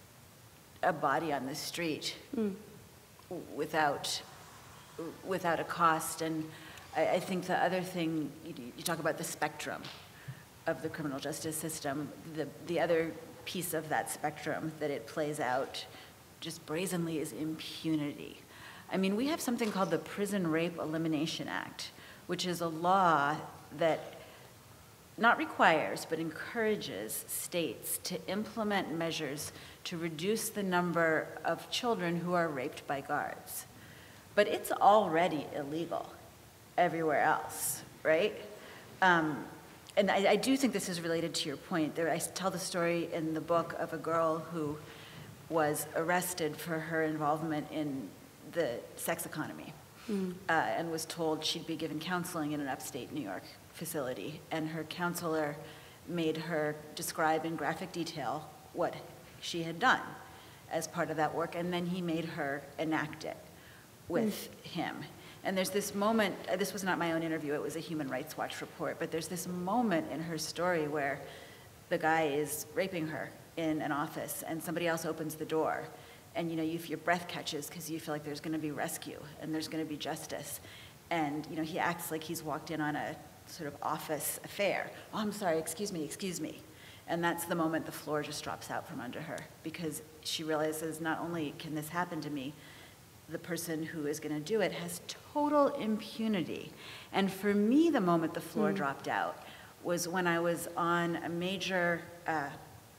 a body on the street mm. without, without a cost. And I, I think the other thing, you, you talk about the spectrum of the criminal justice system, the, the other piece of that spectrum that it plays out just brazenly is impunity. I mean, we have something called the Prison Rape Elimination Act, which is a law that not requires, but encourages states to implement measures to reduce the number of children who are raped by guards. But it's already illegal everywhere else, right? Um, and I, I do think this is related to your point. There, I tell the story in the book of a girl who was arrested for her involvement in the sex economy mm. uh, and was told she'd be given counseling in an upstate New York facility. And her counselor made her describe in graphic detail what she had done as part of that work, and then he made her enact it with mm. him. And there's this moment, uh, this was not my own interview, it was a Human Rights Watch report, but there's this moment in her story where the guy is raping her in an office and somebody else opens the door, and you know, you, your breath catches because you feel like there's gonna be rescue and there's gonna be justice. And you know, he acts like he's walked in on a sort of office affair. Oh, I'm sorry, excuse me, excuse me. And that's the moment the floor just drops out from under her, because she realizes not only can this happen to me, the person who is gonna do it has total impunity. And for me, the moment the floor mm. dropped out was when I was on a major uh,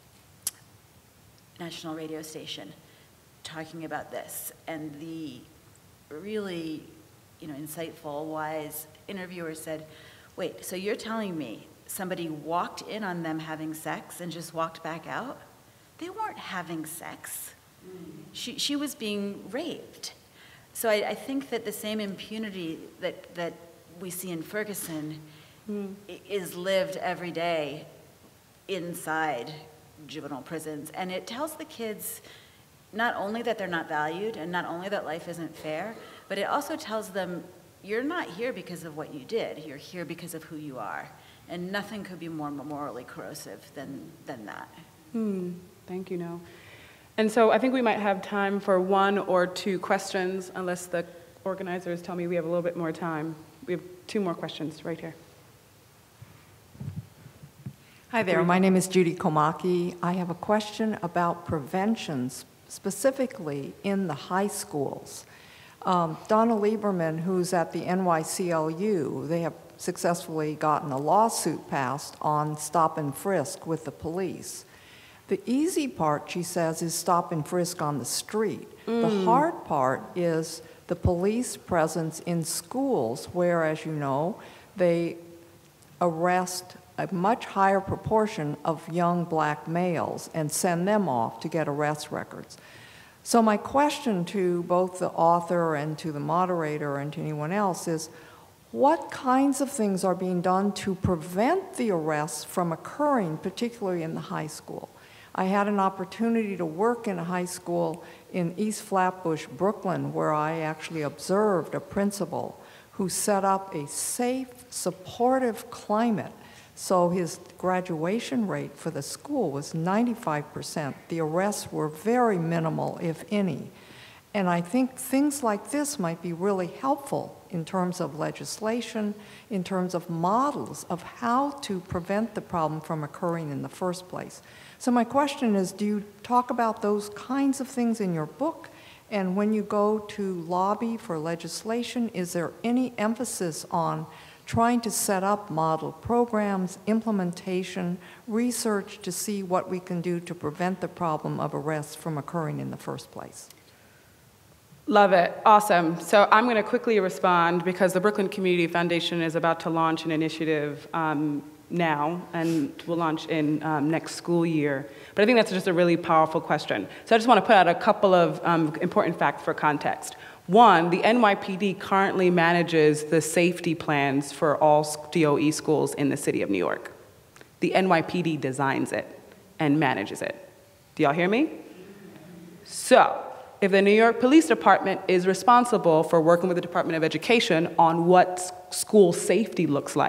national radio station talking about this, and the really, you know, insightful, wise interviewer said, wait, so you're telling me somebody walked in on them having sex and just walked back out? They weren't having sex. She, she was being raped. So I, I think that the same impunity that, that we see in Ferguson mm. is lived every day inside juvenile prisons. And it tells the kids not only that they're not valued and not only that life isn't fair, but it also tells them you're not here because of what you did. You're here because of who you are. And nothing could be more morally corrosive than, than that. Hmm. Thank you, Nell. And so I think we might have time for one or two questions, unless the organizers tell me we have a little bit more time. We have two more questions right here. Hi there, my name is Judy Komaki. I have a question about preventions, specifically in the high schools. Um, Donna Lieberman, who's at the N Y C L U, they have successfully gotten a lawsuit passed on stop and frisk with the police. The easy part, she says, is stop and frisk on the street. Mm. The hard part is the police presence in schools where, as you know, they arrest a much higher proportion of young black males and send them off to get arrest records. So my question to both the author and to the moderator and to anyone else is, what kinds of things are being done to prevent the arrests from occurring, particularly in the high school? I had an opportunity to work in a high school in East Flatbush, Brooklyn, where I actually observed a principal who set up a safe, supportive climate. So his graduation rate for the school was ninety-five percent. The arrests were very minimal, if any. And I think things like this might be really helpful in terms of legislation, in terms of models of how to prevent the problem from occurring in the first place. So my question is, do you talk about those kinds of things in your book? And when you go to lobby for legislation, is there any emphasis on trying to set up model programs, implementation, research to see what we can do to prevent the problem of arrests from occurring in the first place? Love it. Awesome. So I'm going to quickly respond because the Brooklyn Community Foundation is about to launch an initiative um, now, and will launch in um, next school year. But I think that's just a really powerful question. So I just want to put out a couple of um, important facts for context. One, the N Y P D currently manages the safety plans for all D O E schools in the city of New York. The N Y P D designs it and manages it. Do y'all hear me? So, if the New York Police Department is responsible for working with the Department of Education on what school safety looks like,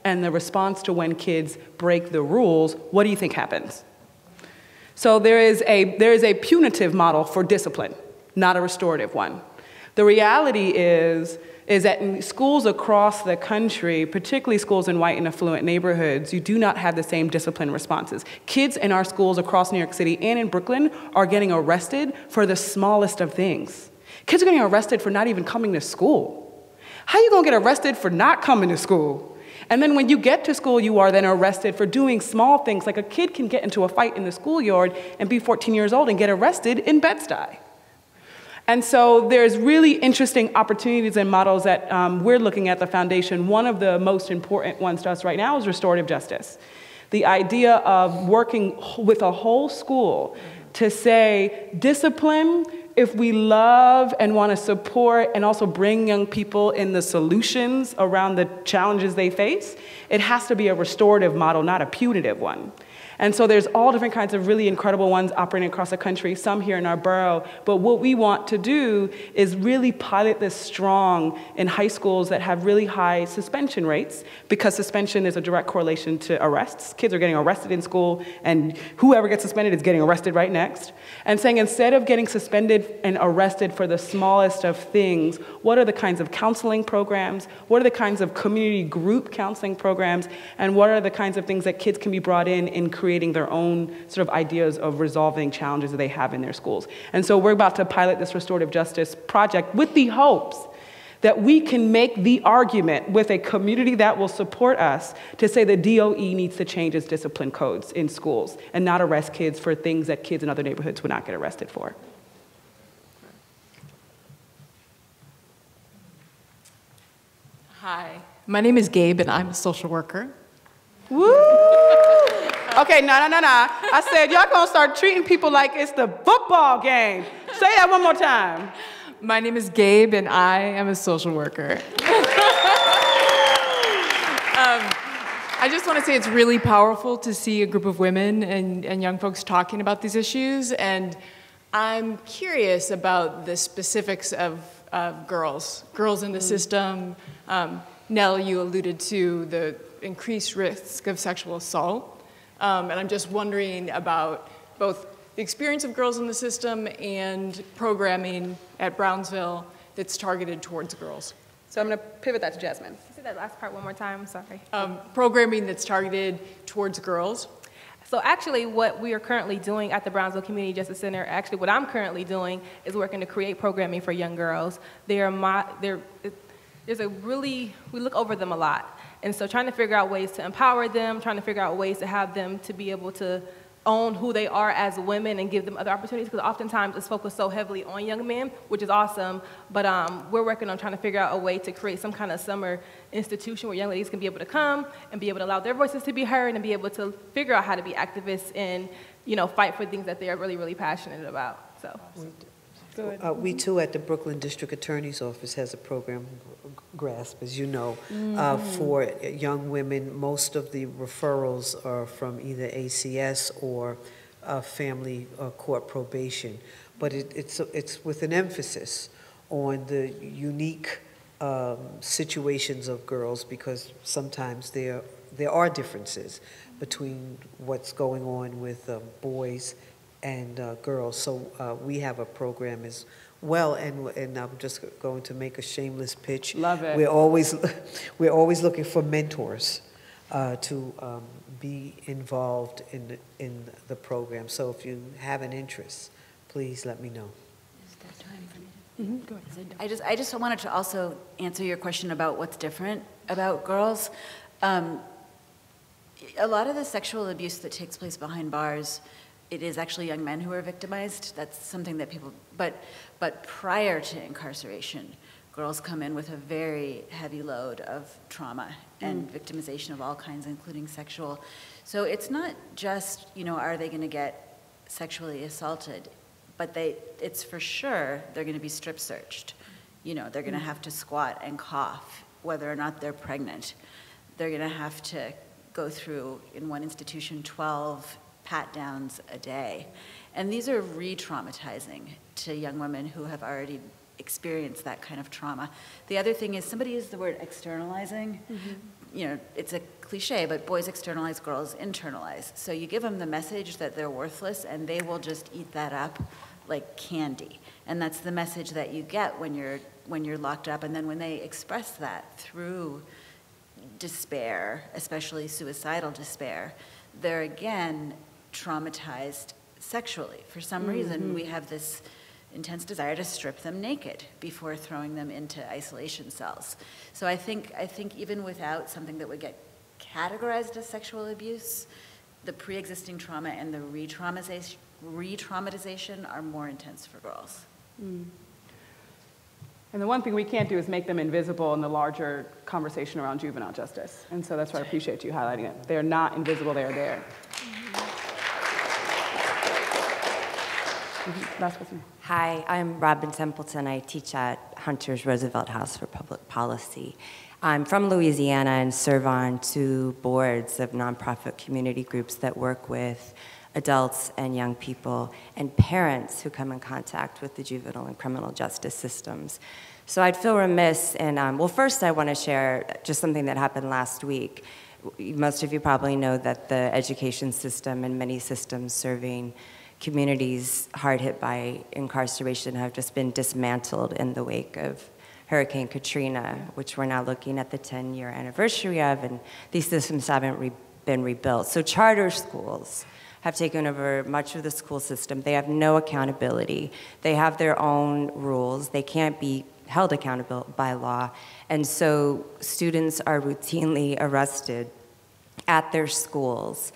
and the response to when kids break the rules, what do you think happens? So there is a, there is a punitive model for discipline, not a restorative one. The reality is, is that in schools across the country, particularly schools in white and affluent neighborhoods, you do not have the same discipline responses. Kids in our schools across New York City and in Brooklyn are getting arrested for the smallest of things. Kids are getting arrested for not even coming to school. How are you gonna get arrested for not coming to school? And then when you get to school, you are then arrested for doing small things, like a kid can get into a fight in the schoolyard and be fourteen years old and get arrested in Bed-Stuy. And so there's really interesting opportunities and models that um, we're looking at the foundation. One of the most important ones to us right now is restorative justice. The idea of working with a whole school to say, discipline, if we love and want to support and also bring young people in the solutions around the challenges they face, it has to be a restorative model, not a punitive one. And so there's all different kinds of really incredible ones operating across the country, some here in our borough. But what we want to do is really pilot this strong in high schools that have really high suspension rates, because suspension is a direct correlation to arrests. Kids are getting arrested in school, and whoever gets suspended is getting arrested right next. And saying, instead of getting suspended and arrested for the smallest of things, what are the kinds of counseling programs? What are the kinds of community group counseling programs? And what are the kinds of things that kids can be brought in in creating their own sort of ideas of resolving challenges that they have in their schools? And so we're about to pilot this restorative justice project with the hopes that we can make the argument with a community that will support us to say the D O E needs to change its discipline codes in schools and not arrest kids for things that kids in other neighborhoods would not get arrested for. Hi, my name is Gabe and I'm a social worker. Woo! Okay, no, no, no, no. I said, y'all gonna start treating people like it's the football game. Say that one more time. My name is Gabe, and I am a social worker. um, I just want to say it's really powerful to see a group of women and, and young folks talking about these issues, and I'm curious about the specifics of, of girls, girls in the system. Um, Nell, you alluded to the increased risk of sexual assault. Um, and I'm just wondering about both the experience of girls in the system and programming at Brownsville that's targeted towards girls. So I'm going to pivot that to Jasmine. Say that last part one more time, I'm sorry. Um, programming that's targeted towards girls. So actually what we are currently doing at the Brownsville Community Justice Center, actually what I'm currently doing is working to create programming for young girls. They are my, they're, there's a really, we look over them a lot. And so trying to figure out ways to empower them, trying to figure out ways to have them to be able to own who they are as women and give them other opportunities, because oftentimes it's focused so heavily on young men, which is awesome, but um, we're working on trying to figure out a way to create some kind of summer institution where young ladies can be able to come and be able to allow their voices to be heard and be able to figure out how to be activists and, you know, fight for things that they are really, really passionate about. So. Uh, we too at the Brooklyn District Attorney's Office has a program, GRASP, as you know, mm-hmm. uh, for young women. Most of the referrals are from either A C S or uh, family uh, court probation, but it, it's, it's with an emphasis on the unique um, situations of girls, because sometimes there, there are differences between what's going on with uh, boys and uh, girls. So uh, we have a program as well, and and I'm just going to make a shameless pitch. Love it. We're always we're always looking for mentors uh, to um, be involved in the, in the program. So if you have an interest, please let me know. Is there time for me? Mm-hmm. Go ahead. I just I just wanted to also answer your question about what's different about girls. Um, a lot of the sexual abuse that takes place behind bars, it is actually young men who are victimized. That's something that people, but, but prior to incarceration, girls come in with a very heavy load of trauma and mm. victimization of all kinds, including sexual. So it's not just, you know, are they gonna get sexually assaulted, but they, it's for sure they're gonna be strip searched. You know, they're gonna have to squat and cough, whether or not they're pregnant. They're gonna have to go through, in one institution, twelve pat downs a day. And these are re-traumatizing to young women who have already experienced that kind of trauma. The other thing is, somebody used the word externalizing. Mm-hmm. you know, it's a cliche, but boys externalize, girls internalize. So you give them the message that they're worthless and they will just eat that up like candy. And that's the message that you get when you're, when you're locked up. And then when they express that through despair, especially suicidal despair, they're again traumatized sexually. For some mm-hmm. reason, we have this intense desire to strip them naked before throwing them into isolation cells. So I think, I think even without something that would get categorized as sexual abuse, the pre-existing trauma and the re-traumatization, re-traumatization are more intense for girls. Mm. And the one thing we can't do is make them invisible in the larger conversation around juvenile justice. And so that's why I appreciate you highlighting it. They're not invisible, they're there. Mm-hmm. Last question. Hi, I'm Robin Templeton. I teach at Hunter's Roosevelt House for Public Policy. I'm from Louisiana and serve on two boards of nonprofit community groups that work with adults and young people and parents who come in contact with the juvenile and criminal justice systems. So I'd feel remiss, and um, well, first I want to share just something that happened last week. Most of you probably know that the education system and many systems serving communities hard hit by incarceration have just been dismantled in the wake of Hurricane Katrina, which we're now looking at the ten year anniversary of, and these systems haven't re been rebuilt. So charter schools have taken over much of the school system. They have no accountability. They have their own rules. They can't be held accountable by law. And so students are routinely arrested at their schools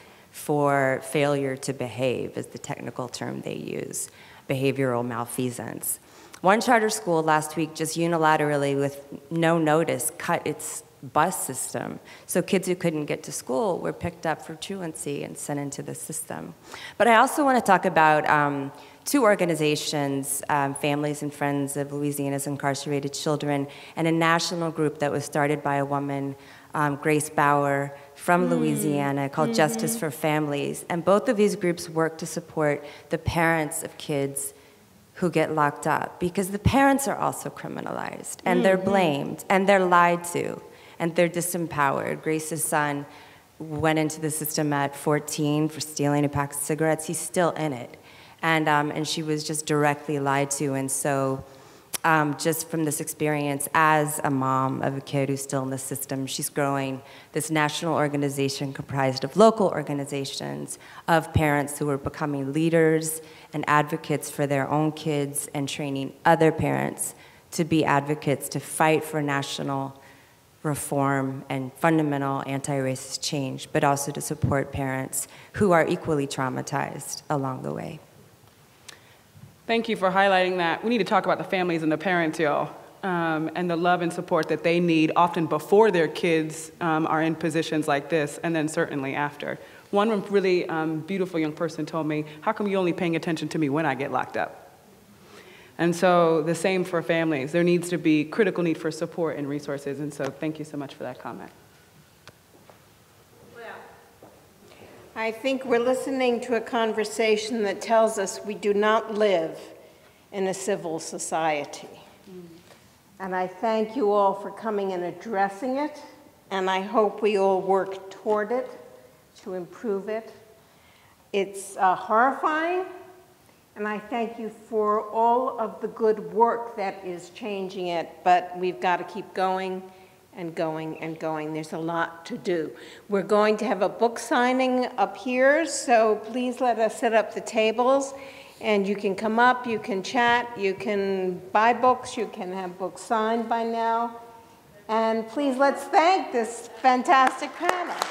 for failure to behave, is the technical term they use, behavioral malfeasance. One charter school last week just unilaterally, with no notice, cut its bus system. So kids who couldn't get to school were picked up for truancy and sent into the system. But I also want to talk about um, two organizations, um, Families and Friends of Louisiana's Incarcerated Children, and a national group that was started by a woman, um, Grace Bauer, from mm. Louisiana, called mm-hmm. Justice for Families. And both of these groups work to support the parents of kids who get locked up, because the parents are also criminalized, and mm-hmm. they're blamed, and they're lied to, and they're disempowered. Grace's son went into the system at fourteen for stealing a pack of cigarettes. He's still in it. And, um, and she was just directly lied to. And so um, just from this experience as a mom of a kid who's still in the system, she's growing this national organization comprised of local organizations of parents who are becoming leaders and advocates for their own kids and training other parents to be advocates to fight for national reform and fundamental anti-racist change, but also to support parents who are equally traumatized along the way. Thank you for highlighting that. We need to talk about the families and the parents, y'all, um, and the love and support that they need often before their kids um, are in positions like this, and then certainly after. One really um, beautiful young person told me, how come you're only paying attention to me when I get locked up? And so the same for families. There needs to be critical need for support and resources, and so thank you so much for that comment. I think we're listening to a conversation that tells us we do not live in a civil society. Mm. And I thank you all for coming and addressing it, and I hope we all work toward it to improve it. It's uh, horrifying, and I thank you for all of the good work that is changing it, but we've got to keep going and going and going. There's a lot to do. We're going to have a book signing up here, so please let us set up the tables, and you can come up, you can chat, you can buy books, you can have books signed by now, and please let's thank this fantastic panel.